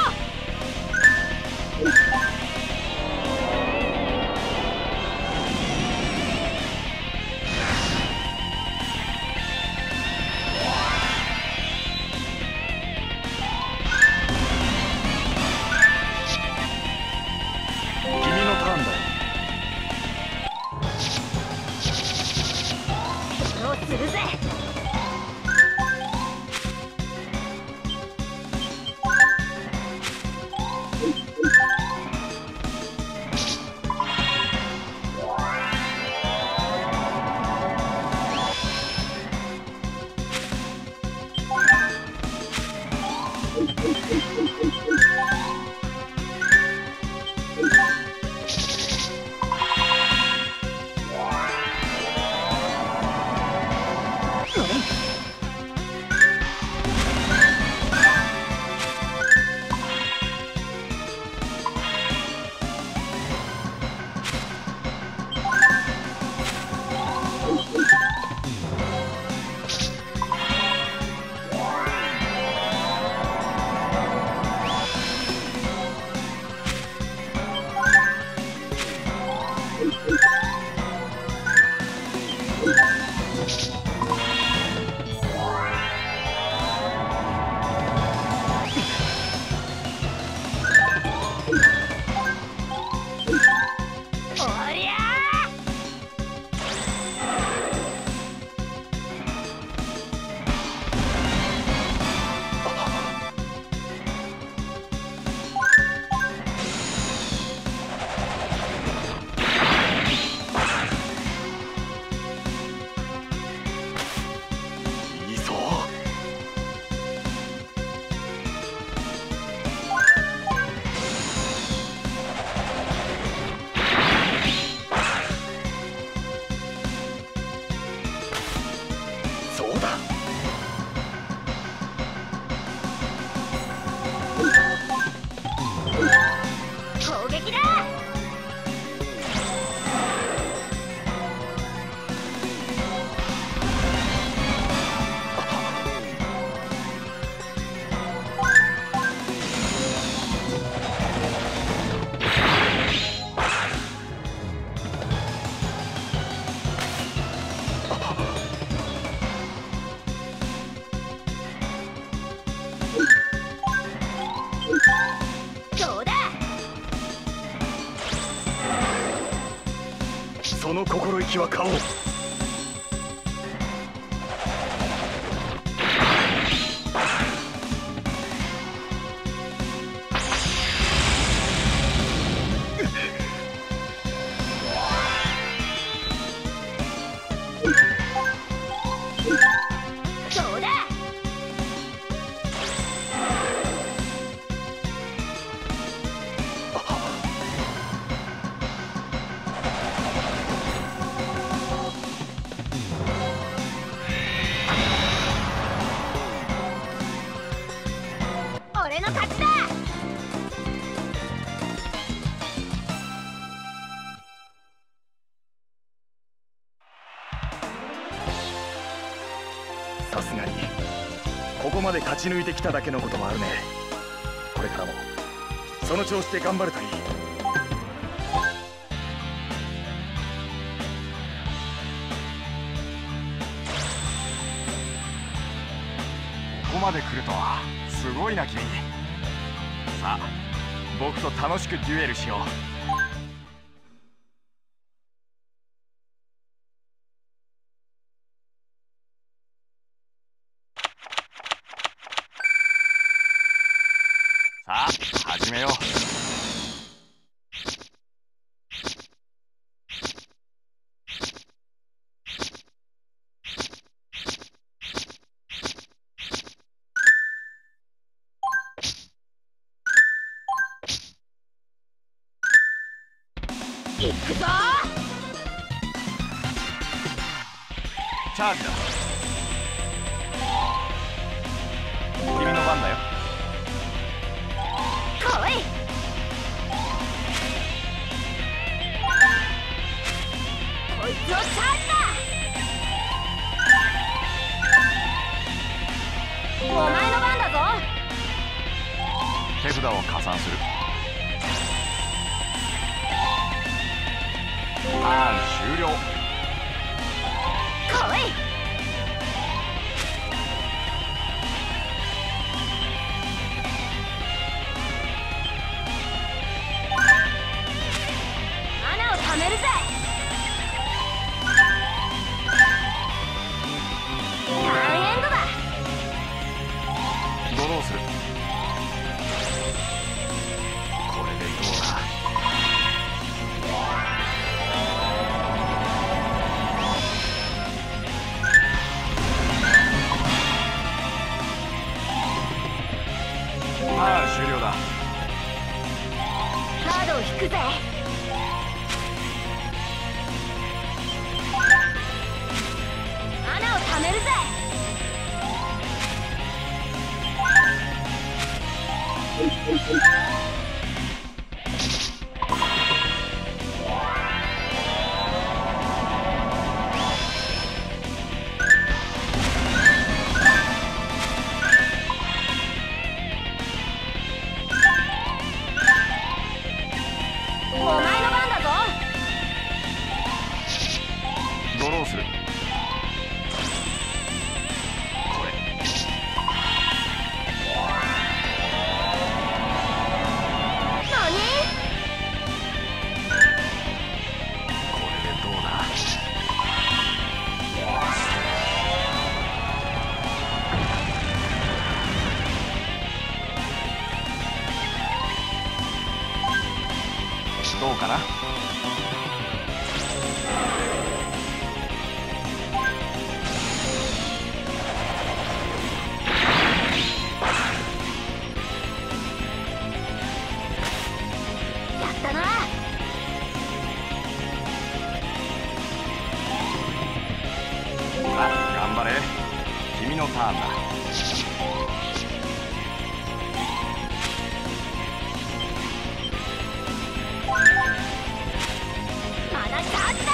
その心意気は買おう。 俺の勝ちだ。 さすがにここまで勝ち抜いてきただけのこともあるね。これからもその調子で頑張るといい。ここまで来るとはすごいな君。さあ僕と楽しくデュエルしよう。さあ始めよう。 行くぞ。 チャージだ。君の番だよ。 来い。こいつをチャージだ。お前の番だぞ。 手札を加算する。ターン終了。 来い。穴を貯めるぜ。ターンエンドだ。 ドローする。これでどうだ。ターン終了だ。 カードを引くぜ。穴を貯めるぜ。お前の番だぞ。 ドローする。これ何？ これでどうだ。どうかな。 やったな。 さあ頑張れ。君のターンだ。 まだチャージだ。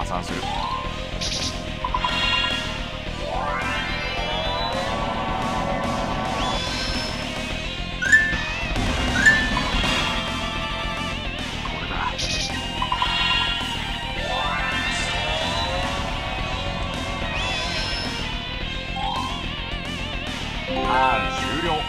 散する。ターン終了。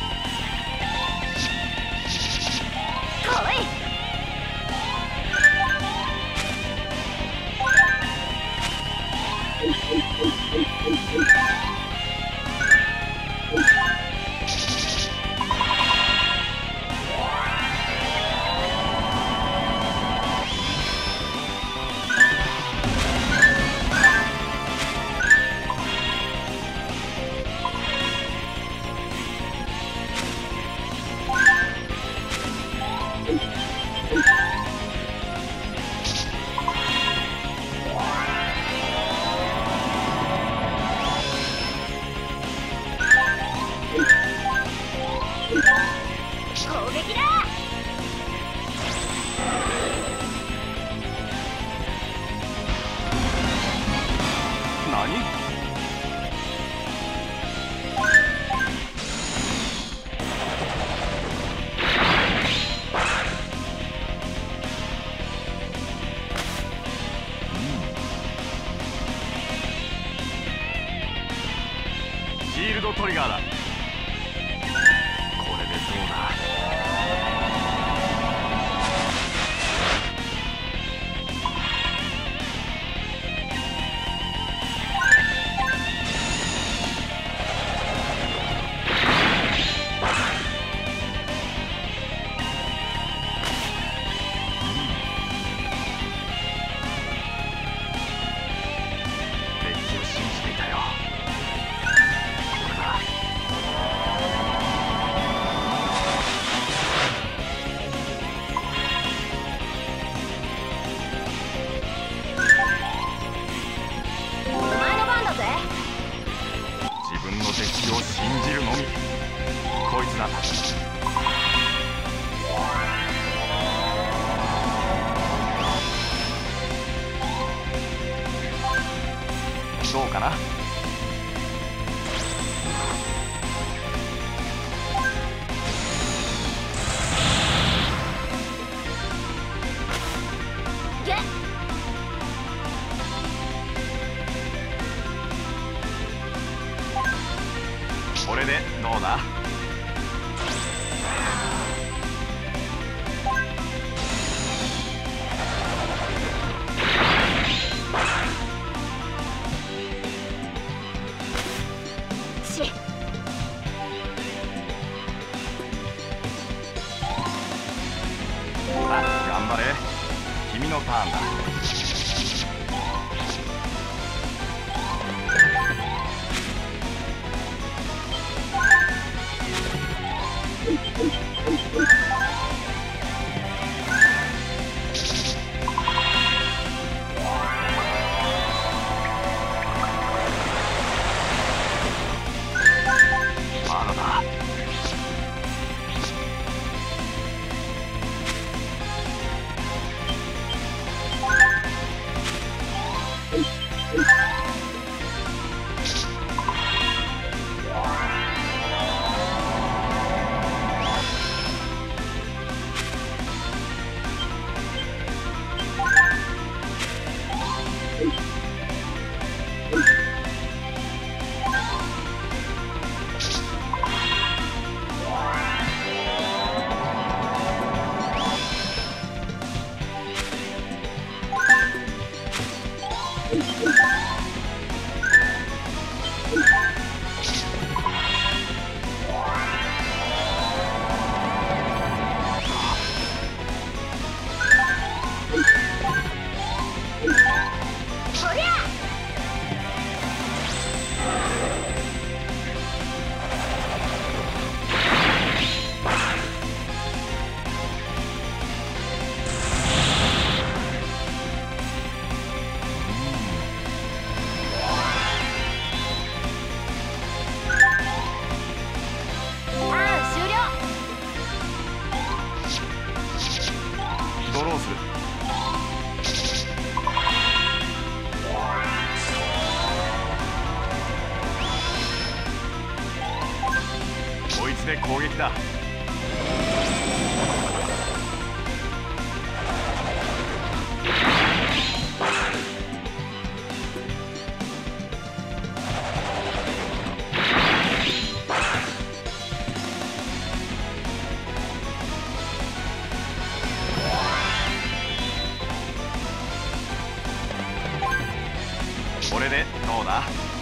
シールドトリガーだ。これでどうだ。デッキを信じていたよ。自分のデッキを信じるのみ。こいつだ。どうかな。これでどうだ。さあ頑張れ。君のターンだ。まだだ。ドローする。 で攻撃だ。これでどうだ。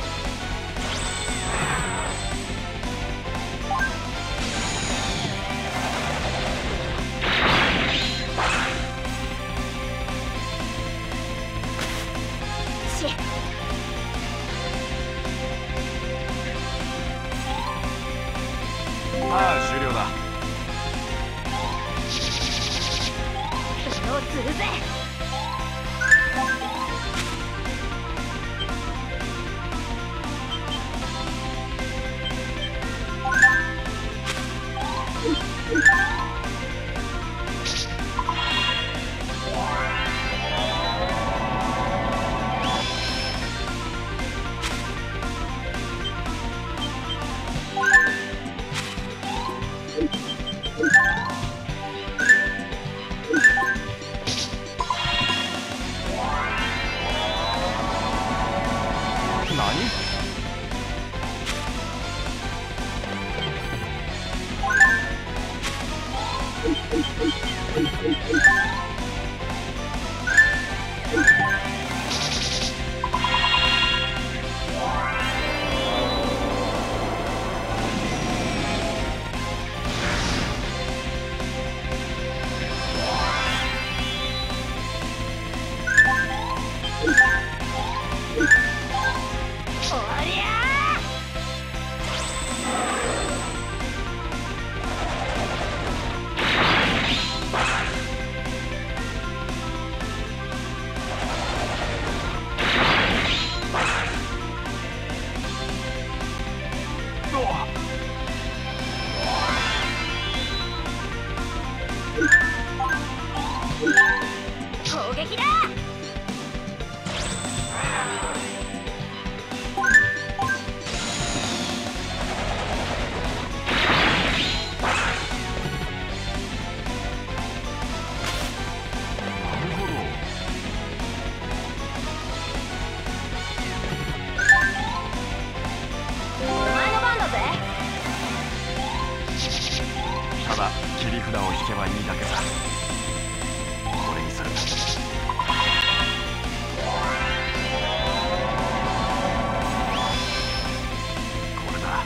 ターン終了だ。 それをするぜ。攻撃だ。 ただ切り札を引けばいいだけさ。これにする。これだ。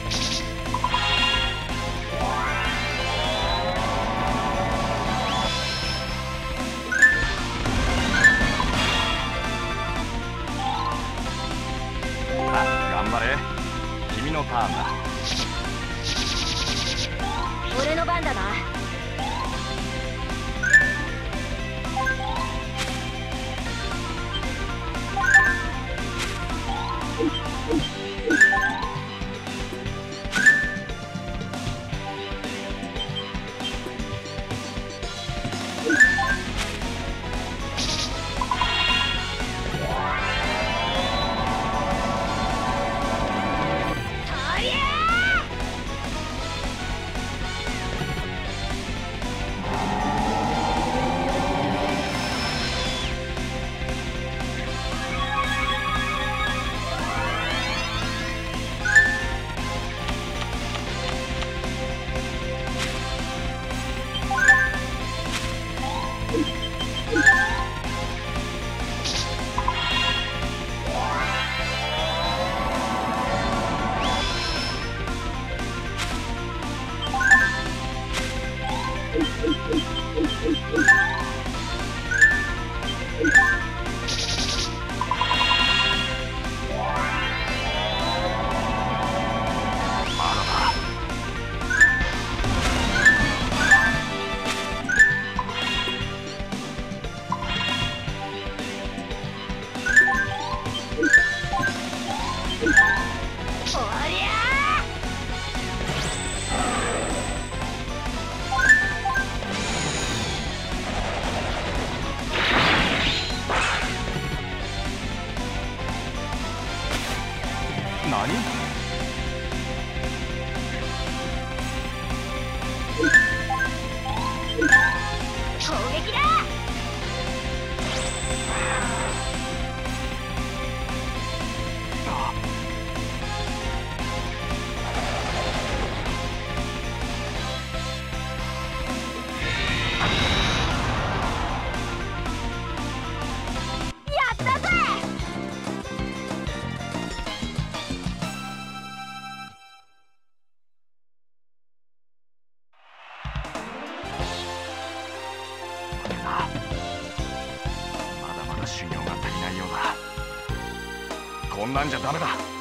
あ、頑張れ。君のターンだ。 俺の番だな。 何？ さ。まだまだ修行が足りないようだ。こんなんじゃダメだ。